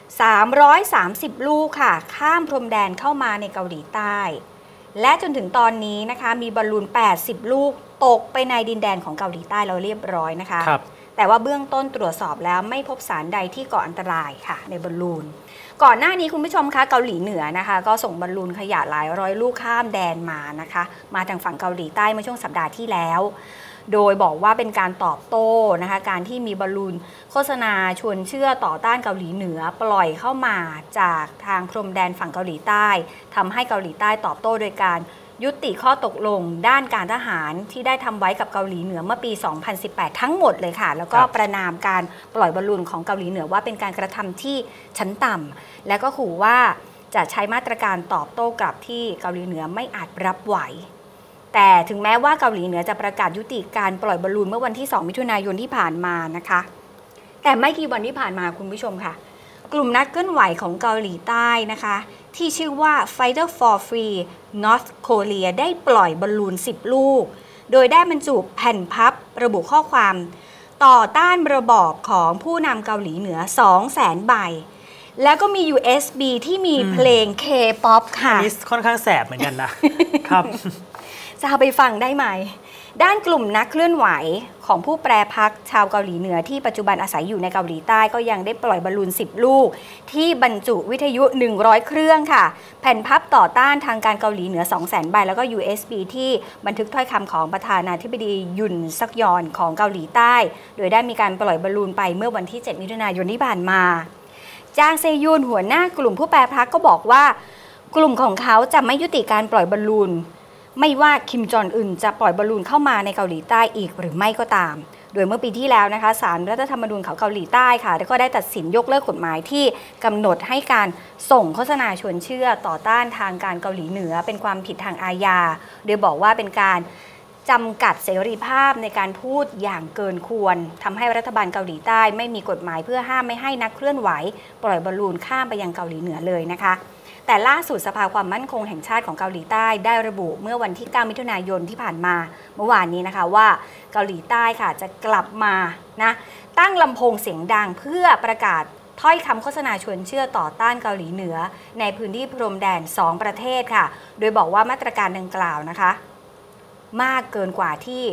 330 ลูกค่ะข้ามพรมแดนเข้ามาในเกาหลีใต้และจนถึงตอนนี้นะคะมีบอลลูน80 ลูกตกไปในดินแดนของเกาหลีใต้เราเรียบร้อยนะคะแต่ว่าเบื้องต้นตรวจสอบแล้วไม่พบสารใดที่ก่ออันตรายค่ะในบอลลูนก่อนหน้านี้คุณผู้ชมคะเกาหลีเหนือนะคะก็ส่งบอลลูนขยะหลายร้อยลูกข้ามแดนมานะคะมาทางฝั่งเกาหลีใต้เมื่อช่วงสัปดาห์ที่แล้วโดยบอกว่าเป็นการตอบโต้นะคะการที่มีบอลลูนโฆษณาชวนเชื่อต่อต้านเกาหลีเหนือปล่อยเข้ามาจากทางพรมแดนฝั่งเกาหลีใต้ทำให้เกาหลีใต้ตอบโต้โดยการยุติข้อตกลงด้านการทหารที่ได้ทำไว้กับเกาหลีเหนือเมื่อปี 2018 ทั้งหมดเลยค่ะแล้วก็ประนามการปล่อยบอลลูนของเกาหลีเหนือว่าเป็นการกระทำที่ชั้นต่ำและก็ขู่ว่าจะใช้มาตรการตอบโต้กลับที่เกาหลีเหนือไม่อาจรับไหวแต่ถึงแม้ว่าเกาหลีเหนือจะประกาศยุติการปล่อยบอลลูนเมื่อวันที่ 2 มิถุนายนที่ผ่านมานะคะแต่ไม่กี่วันที่ผ่านมาคุณผู้ชมค่ะกลุ่มนักเคลื่อนไหวของเกาหลีใต้นะคะที่ชื่อว่า Fighter for Free North Korea ได้ปล่อยบอลลูน10 ลูกโดยได้บรรจุแผ่นพับระบุข้อความต่อต้านระบอบของผู้นำเกาหลีเหนือ 200,000 ใบแล้วก็มี USB ที่มีเพลง K-POP ค่ะนี่ค่อนข้างแสบเหมือนกันนะครับจะเอาไปฟังได้ไหมด้านกลุ่มนักเคลื่อนไหวของผู้แปรพรรคชาวเกาหลีเหนือที่ปัจจุบันอาศัยอยู่ในเกาหลีใต้ก็ยังได้ปล่อยบอลลูน10 ลูกที่บรรจุวิทยุ100 เครื่องค่ะแผ่นพับต่อต้านทางการเกาหลีเหนือ 200,000 ใบแล้วก็ USB ที่บันทึกถ้อยคำของประธานาธิบดียุนซักยอนของเกาหลีใต้โดยได้มีการปล่อยบอลลูนไปเมื่อวันที่ 7 มิถุนายนที่ผ่านมาจางเซยุนหัวหน้ากลุ่มผู้แปรพรรคก็บอกว่ากลุ่มของเขาจะไม่ยุติการปล่อยบอลลูนไม่ว่าคิมจองอึนจะปล่อยบอลลูนเข้ามาในเกาหลีใต้อีกหรือไม่ก็ตามโดยเมื่อปีที่แล้วนะคะศาลรัฐธรรมนูญของเกาหลีใต้ค่ะแล้วก็ได้ตัดสินยกเลิกกฎหมายที่กำหนดให้การส่งโฆษณาชวนเชื่อต่อต้านทางการเกาหลีเหนือเป็นความผิดทางอาญาโดยบอกว่าเป็นการจำกัดเสรีภาพในการพูดอย่างเกินควรทำให้รัฐบาลเกาหลีใต้ไม่มีกฎหมายเพื่อห้ามไม่ให้นักเคลื่อนไหวปล่อยบอลลูนข้ามไปยังเกาหลีเหนือเลยนะคะแต่ล่าสุดสภาความมั่นคงแห่งชาติของเกาหลีใต้ได้ระบุเมื่อวันที่ 9 มิถุนายนที่ผ่านมาเมื่อวานนี้นะคะว่าเกาหลีใต้ค่ะจะกลับมานะตั้งลำโพงเสียงดังเพื่อประกาศถ้อยคำโฆษณาชวนเชื่อต่อต้านเกาหลีเหนือในพื้นที่พรมแดน2ประเทศค่ะโดยบอกว่ามาตรการดังกล่าวนะคะมากเกินกว่าที่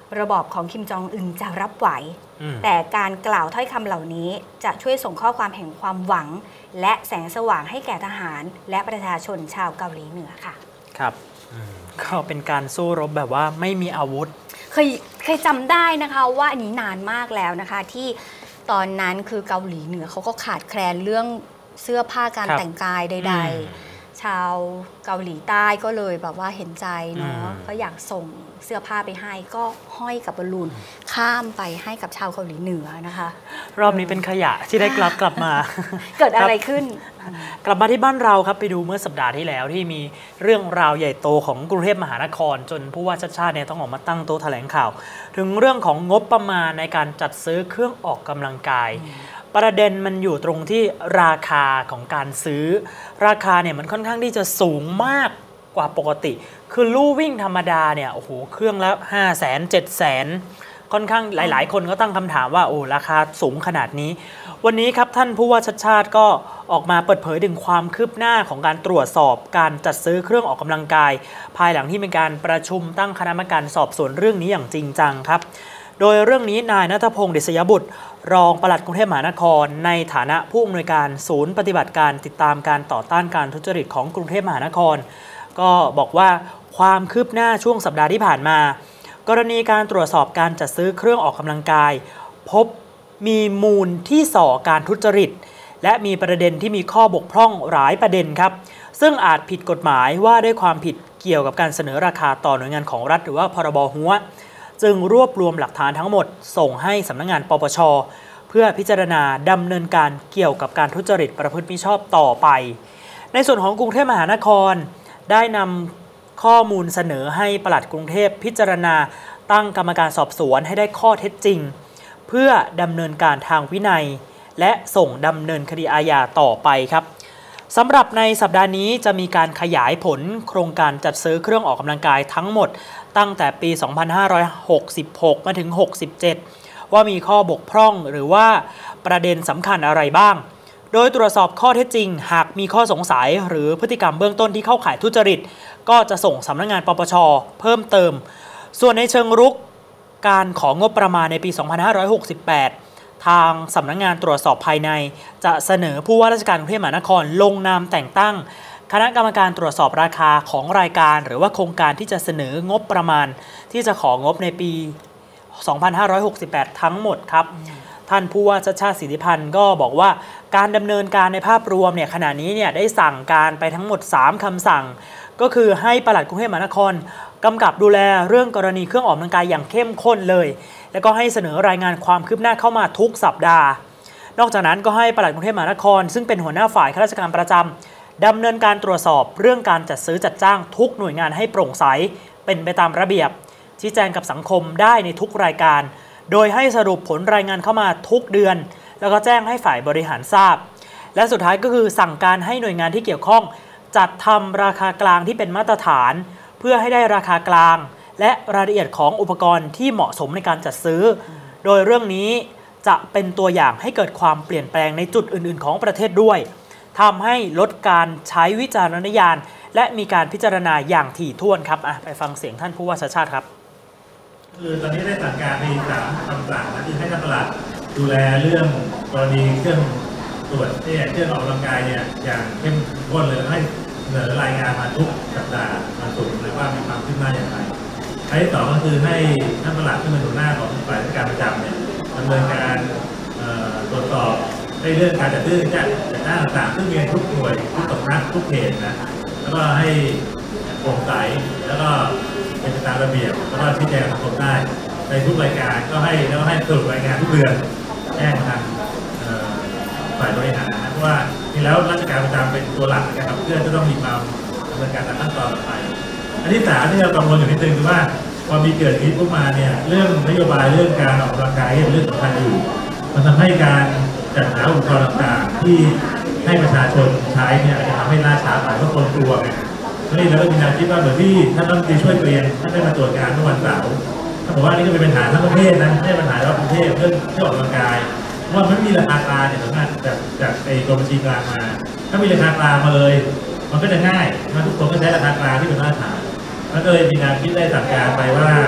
ระบอบของคิมจองอึนจะรับไหวแต่การกล่าวถ้อยคำเหล่านี้จะช่วยส่งข้อความแห่งความหวังและแสงสว่างให้แก่ทหารและประชาชนชาวเกาหลีเหนือค่ะครับก็เป็นการสู้รบแบบว่าไม่มีอาวุธเคยจำได้นะคะว่าอันนี้นานมากแล้วนะคะที่ตอนนั้นคือเกาหลีเหนือเขาก็ขาดแคลนเรื่องเสื้อผ้าการแต่งกายใดๆชาวเกาหลีใต้ก็เลยแบบว่าเห็นใจเนาะก็อยากส่งเสื้อผ้าไปให้ก็ห้อยกับบอลลูนข้ามไปให้กับชาวเกาหลีเหนือนะคะรอบนี้เป็นขยะที่ได้กลับมาเกิดอะไรขึ้นกลับมาที่บ้านเราครับไปดูเมื่อสัปดาห์ที่แล้วที่มีเรื่องราวใหญ่โตของกรุงเทพมหานครจนผู้ว่าชัชชาติเนี่ยต้องออกมาตั้งโต๊ะแถลงข่าวถึงเรื่องของงบประมาณในการจัดซื้อเครื่องออกกำลังกายประเด็นมันอยู่ตรงที่ราคาของการซื้อราคาเนี่ยมันค่อนข้างที่จะสูงมากกว่าปกติคือลู่วิ่งธรรมดาเนี่ยโอ้โหเครื่องละ500,000 700,000ค่อนข้างหลายๆคนก็ตั้งคำถามว่าโอ้ราคาสูงขนาดนี้วันนี้ครับท่านผู้ว่าชัชชาติก็ออกมาเปิดเผยถึงความคืบหน้าของการตรวจสอบการจัดซื้อเครื่องออกกำลังกายภายหลังที่มีการประชุมตั้งคณะกรรมการสอบสวนเรื่องนี้อย่างจริงจังครับโดยเรื่องนี้นายณัฐพงศ์ เดชยบุตรรองปลัดกรุงเทพมหานครในฐานะผู้อำนวยการศูนย์ปฏิบัติการติดตามการต่อต้านการทุจริตของกรุงเทพมหานครก็บอกว่าความคืบหน้าช่วงสัปดาห์ที่ผ่านมากรณีการตรวจสอบการจัดซื้อเครื่องออกกำลังกายพบมีมูลที่ส่อการทุจริตและมีประเด็นที่มีข้อบกพร่องหลายประเด็นครับซึ่งอาจผิดกฎหมายว่าด้วยความผิดเกี่ยวกับการเสนอราคาต่อหน่วยงานของรัฐหรือว่าพรบหัวจึงรวบรวมหลักฐานทั้งหมดส่งให้สำนักงานปปช.เพื่อพิจารณาดำเนินการเกี่ยวกับการทุจริตประพฤติมิชอบต่อไปในส่วนของกรุงเทพมหานครได้นำข้อมูลเสนอให้ปลัดกรุงเทพพิจารณาตั้งกรรมการสอบสวนให้ได้ข้อเท็จจริงเพื่อดำเนินการทางวินัยและส่งดำเนินคดีอาญาต่อไปครับสำหรับในสัปดาห์นี้จะมีการขยายผลโครงการจัดซื้อเครื่องออกกำลังกายทั้งหมดตั้งแต่ปี 2566 มาถึง 67 ว่ามีข้อบกพร่องหรือว่าประเด็นสำคัญอะไรบ้างโดยตรวจสอบข้อเท็จจริงหากมีข้อสงสัยหรือพฤติกรรมเบื้องต้นที่เข้าข่ายทุจริตก็จะส่งสำนักงานปปช.เพิ่มเติมส่วนในเชิงรุกการของงบประมาณในปี 2568 ทางสำนักงานตรวจสอบภายในจะเสนอผู้ว่าราชการกรุงเทพมหานครลงนามแต่งตั้งคณะกรรมการตรวจสอบราคาของรายการหรือว่าโครงการที่จะเสนองบประมาณที่จะของบในปี 2568 ทั้งหมดครับท่านผู้ว่าชัชชาติ สิทธิพันธ์ก็บอกว่าการดำเนินการในภาพรวมเนี่ยขณะนี้เนี่ยได้สั่งการไปทั้งหมด3คำสั่งก็คือให้ปลัดกรุงเทพมหานครกำกับดูแลเรื่องกรณีเครื่องออกกำลังกายอย่างเข้มข้นเลยแล้วก็ให้เสนอรายงานความคืบหน้าเข้ามาทุกสัปดาห์นอกจากนั้นก็ให้ปลัดกรุงเทพมหานครซึ่งเป็นหัวหน้าฝ่ายข้าราชการประจำดำเนินการตรวจสอบเรื่องการจัดซื้อจัดจ้างทุกหน่วยงานให้โปร่งใสเป็นไปตามระเบียบชี้แจงกับสังคมได้ในทุกรายการโดยให้สรุปผลรายงานเข้ามาทุกเดือนแล้วก็แจ้งให้ฝ่ายบริหารทราบและสุดท้ายก็คือสั่งการให้หน่วยงานที่เกี่ยวข้องจัดทำราคากลางที่เป็นมาตรฐานเพื่อให้ได้ราคากลางและรายละเอียดของอุปกรณ์ที่เหมาะสมในการจัดซื้อโดยเรื่องนี้จะเป็นตัวอย่างให้เกิดความเปลี่ยนแปลงในจุดอื่นๆของประเทศด้วยทำให้ลดการใช้วิจารณญาณและมีการพิจารณาอย่างถี่ถ้วนครับไปฟังเสียงท่านผู้ว่าชัชชาติครับคือตอนนี้ได้สั่งการไป3คำสั่งนะคือให้ท่านปลัดดูแลเรื่องกรณีเครื่องตรวจเครื่องออกกำลังกายเนี่ยอย่างเข้มข้นเลยให้เสนอรายงานมาทุกสัปดาห์มาสู่เลยว่ามีความคืบหน้าอย่างไรอันที่2ก็คือให้ท่านปลัดที่เป็นหัวหน้าของฝ่ายราชการประจำเนี่ยดำเนินการตรวจสอบในเรื่องการจัดซื้อจัดจ้างต่างๆซึ่งมีทุกหน่วยทุกสำนักทุกเขตนะแล้วก็ให้โปร่งใสแล้วก็เป็นไปตามระเบียบแล้วก็ชี้แจงสังคมได้ในทุกรายการก็ให้สรุปรายงานทุกเดือนแจ้งทางฝ่ายบริหารนะเพราะว่าที่แล้วราชการประจำเป็นตัวหลักนะครับเพื่อจะต้องมีความดำเนินการตามขั้นตอนต่อไปอันที่3ที่เรากังวลอยู่นิดนึงคือว่าพอมีเกิดคลิปขึ้นมาเนี่ยเรื่องนโยบายเรื่องการออกกำลังกายเป็นเรื่องสำคัญอยู่มันทำให้การจัดหาอุปกรณ์ต่างๆที่ให้ประชาชนใช้เนี่ยจะทำให้ล่าช้าไปเพราะคนกลัวไงนี่เราก็มีแนวคิดว่าเหมือนที่ท่านรัฐมนตรีช่วยเกรียนท่านได้มาตรวจงานเมื่อวันเสาร์ท่านบอกว่านี่ก็เป็นปัญหาทั้งประเทศนะไม่ใช่ปัญหาเฉพาะกรุงเทพเรื่องที่ออกกำลังกายว่าไม่มีราคากลางเนี่ยสามารถจากกรมบัญชีกลางมาถ้ามีราคากลางมาเลยมันก็จะง่ายทุกคนก็ใช้ราคากลางที่เป็นมาตรฐานแล้วก็เลยมีแนวคิดได้สั่งการไปว่า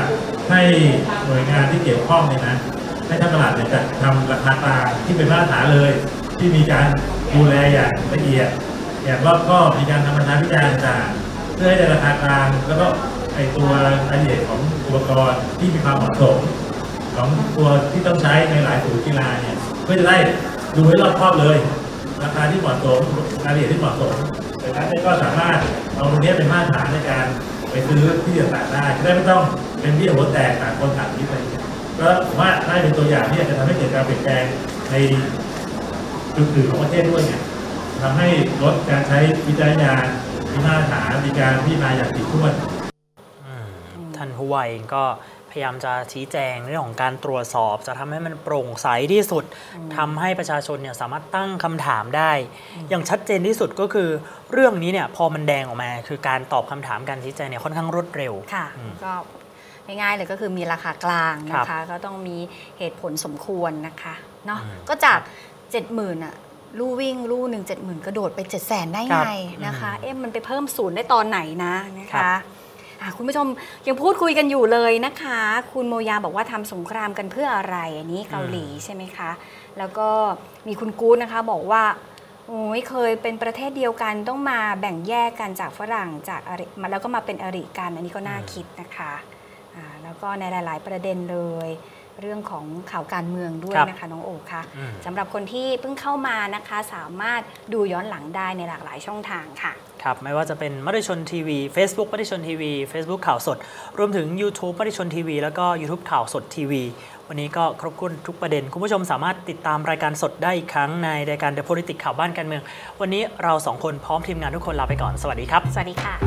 ให้หน่วยงานที่เกี่ยวข้องเนี่ยนะให้ท่านประหลัดเนี่ยจัดทำราคากลางที่เป็นมาตรฐานเลยที่มีการดูแลอย่างละเอียดอย่างรอบคอบมีการทำประชาพิจารณ์ต่างเพื่อให้ได้ราคากลางแล้วก็ไอตัวรายละเอียดของอุปกรณ์ที่มีความเหมาะสมของตัวที่ต้องใช้ในหลายศูนย์กีฬาเนี่ยเพื่อจะได้ดูให้รอบคอบเลยราคาที่เหมาะสมรายละเอียดที่เหมาะสมแต่ท่านก็สามารถเอาตรงนี้เป็นมาตรฐานในการไปซื้อที่ต่างๆได้ไม่ต้องเป็นเบี้ยหัวแตกต่างคนต่างที่ไปก็ผมว่าได้เป็นตัวอย่างที่จะทำให้เกิดการเปลี่ยนแปลงในจุดอื่นของประเทศด้วยเนี่ยทำให้ลดการใช้วิจารณญาณมีมาตรฐานมีการพิจารณาอย่างถี่ถ้วนท่านผู้ว่าเองก็พยายามจะชี้แจงเรื่องของการตรวจสอบจะทำให้มันโปร่งใสที่สุดทำให้ประชาชนเนี่ยสามารถตั้งคำถามได้อย่างชัดเจนที่สุดก็คือเรื่องนี้เนี่ยพอมันแดงออกมาคือการตอบคำถามการชี้แจงเนี่ยค่อนข้างรวดเร็วค่ะก็ง่ายๆเลยก็คือมีราคากลางนะคะก็ต้องมีเหตุผลสมควรนะคะเนาะก็จาก 70,000 อ่ะลู่วิ่งลู่หนึ่ง 70,000 กระโดดไป 700,000 ได้ไงนะคะมันไปเพิ่มศูนย์ได้ตอนไหนนะคะคุณผู้ชมยังพูดคุยกันอยู่เลยนะคะคุณโมยาบอกว่าทำสงครามกันเพื่ออะไรอันนี้เกาหลีใช่ไหมคะแล้วก็มีคุณกู๊ดนะคะบอกว่าโอ้ยเคยเป็นประเทศเดียวกันต้องมาแบ่งแยกกันจากฝรั่งจากแล้วก็มาเป็นอริกันอันนี้ก็น่าคิดนะคะแล้วก็ในหลายๆประเด็นเลยเรื่องของข่าวการเมืองด้วยนะคะน้องโอค่ะสำหรับคนที่เพิ่งเข้ามานะคะสามารถดูย้อนหลังได้ในหลากหลายช่องทางค่ะครับไม่ว่าจะเป็นมติชนทีวี Facebook มติชนทีวี Facebook ข่าวสดรวมถึง YouTube มติชนทีวีแล้วก็ YouTube ข่าวสดทีวีวันนี้ก็ครบถ้วนทุกประเด็นคุณผู้ชมสามารถติดตามรายการสดได้อีกครั้งในรายการ The Politics ข่าวบ้านการเมืองวันนี้เรา2คนพร้อมทีมงานทุกคนลาไปก่อนสวัสดีครับสวัสดีค่ะ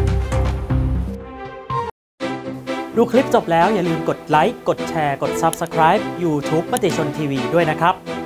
ดูคลิปจบแล้วอย่าลืมกดไลค์กดแชร์กด Subscribe YouTube มติชนทีวีด้วยนะครับ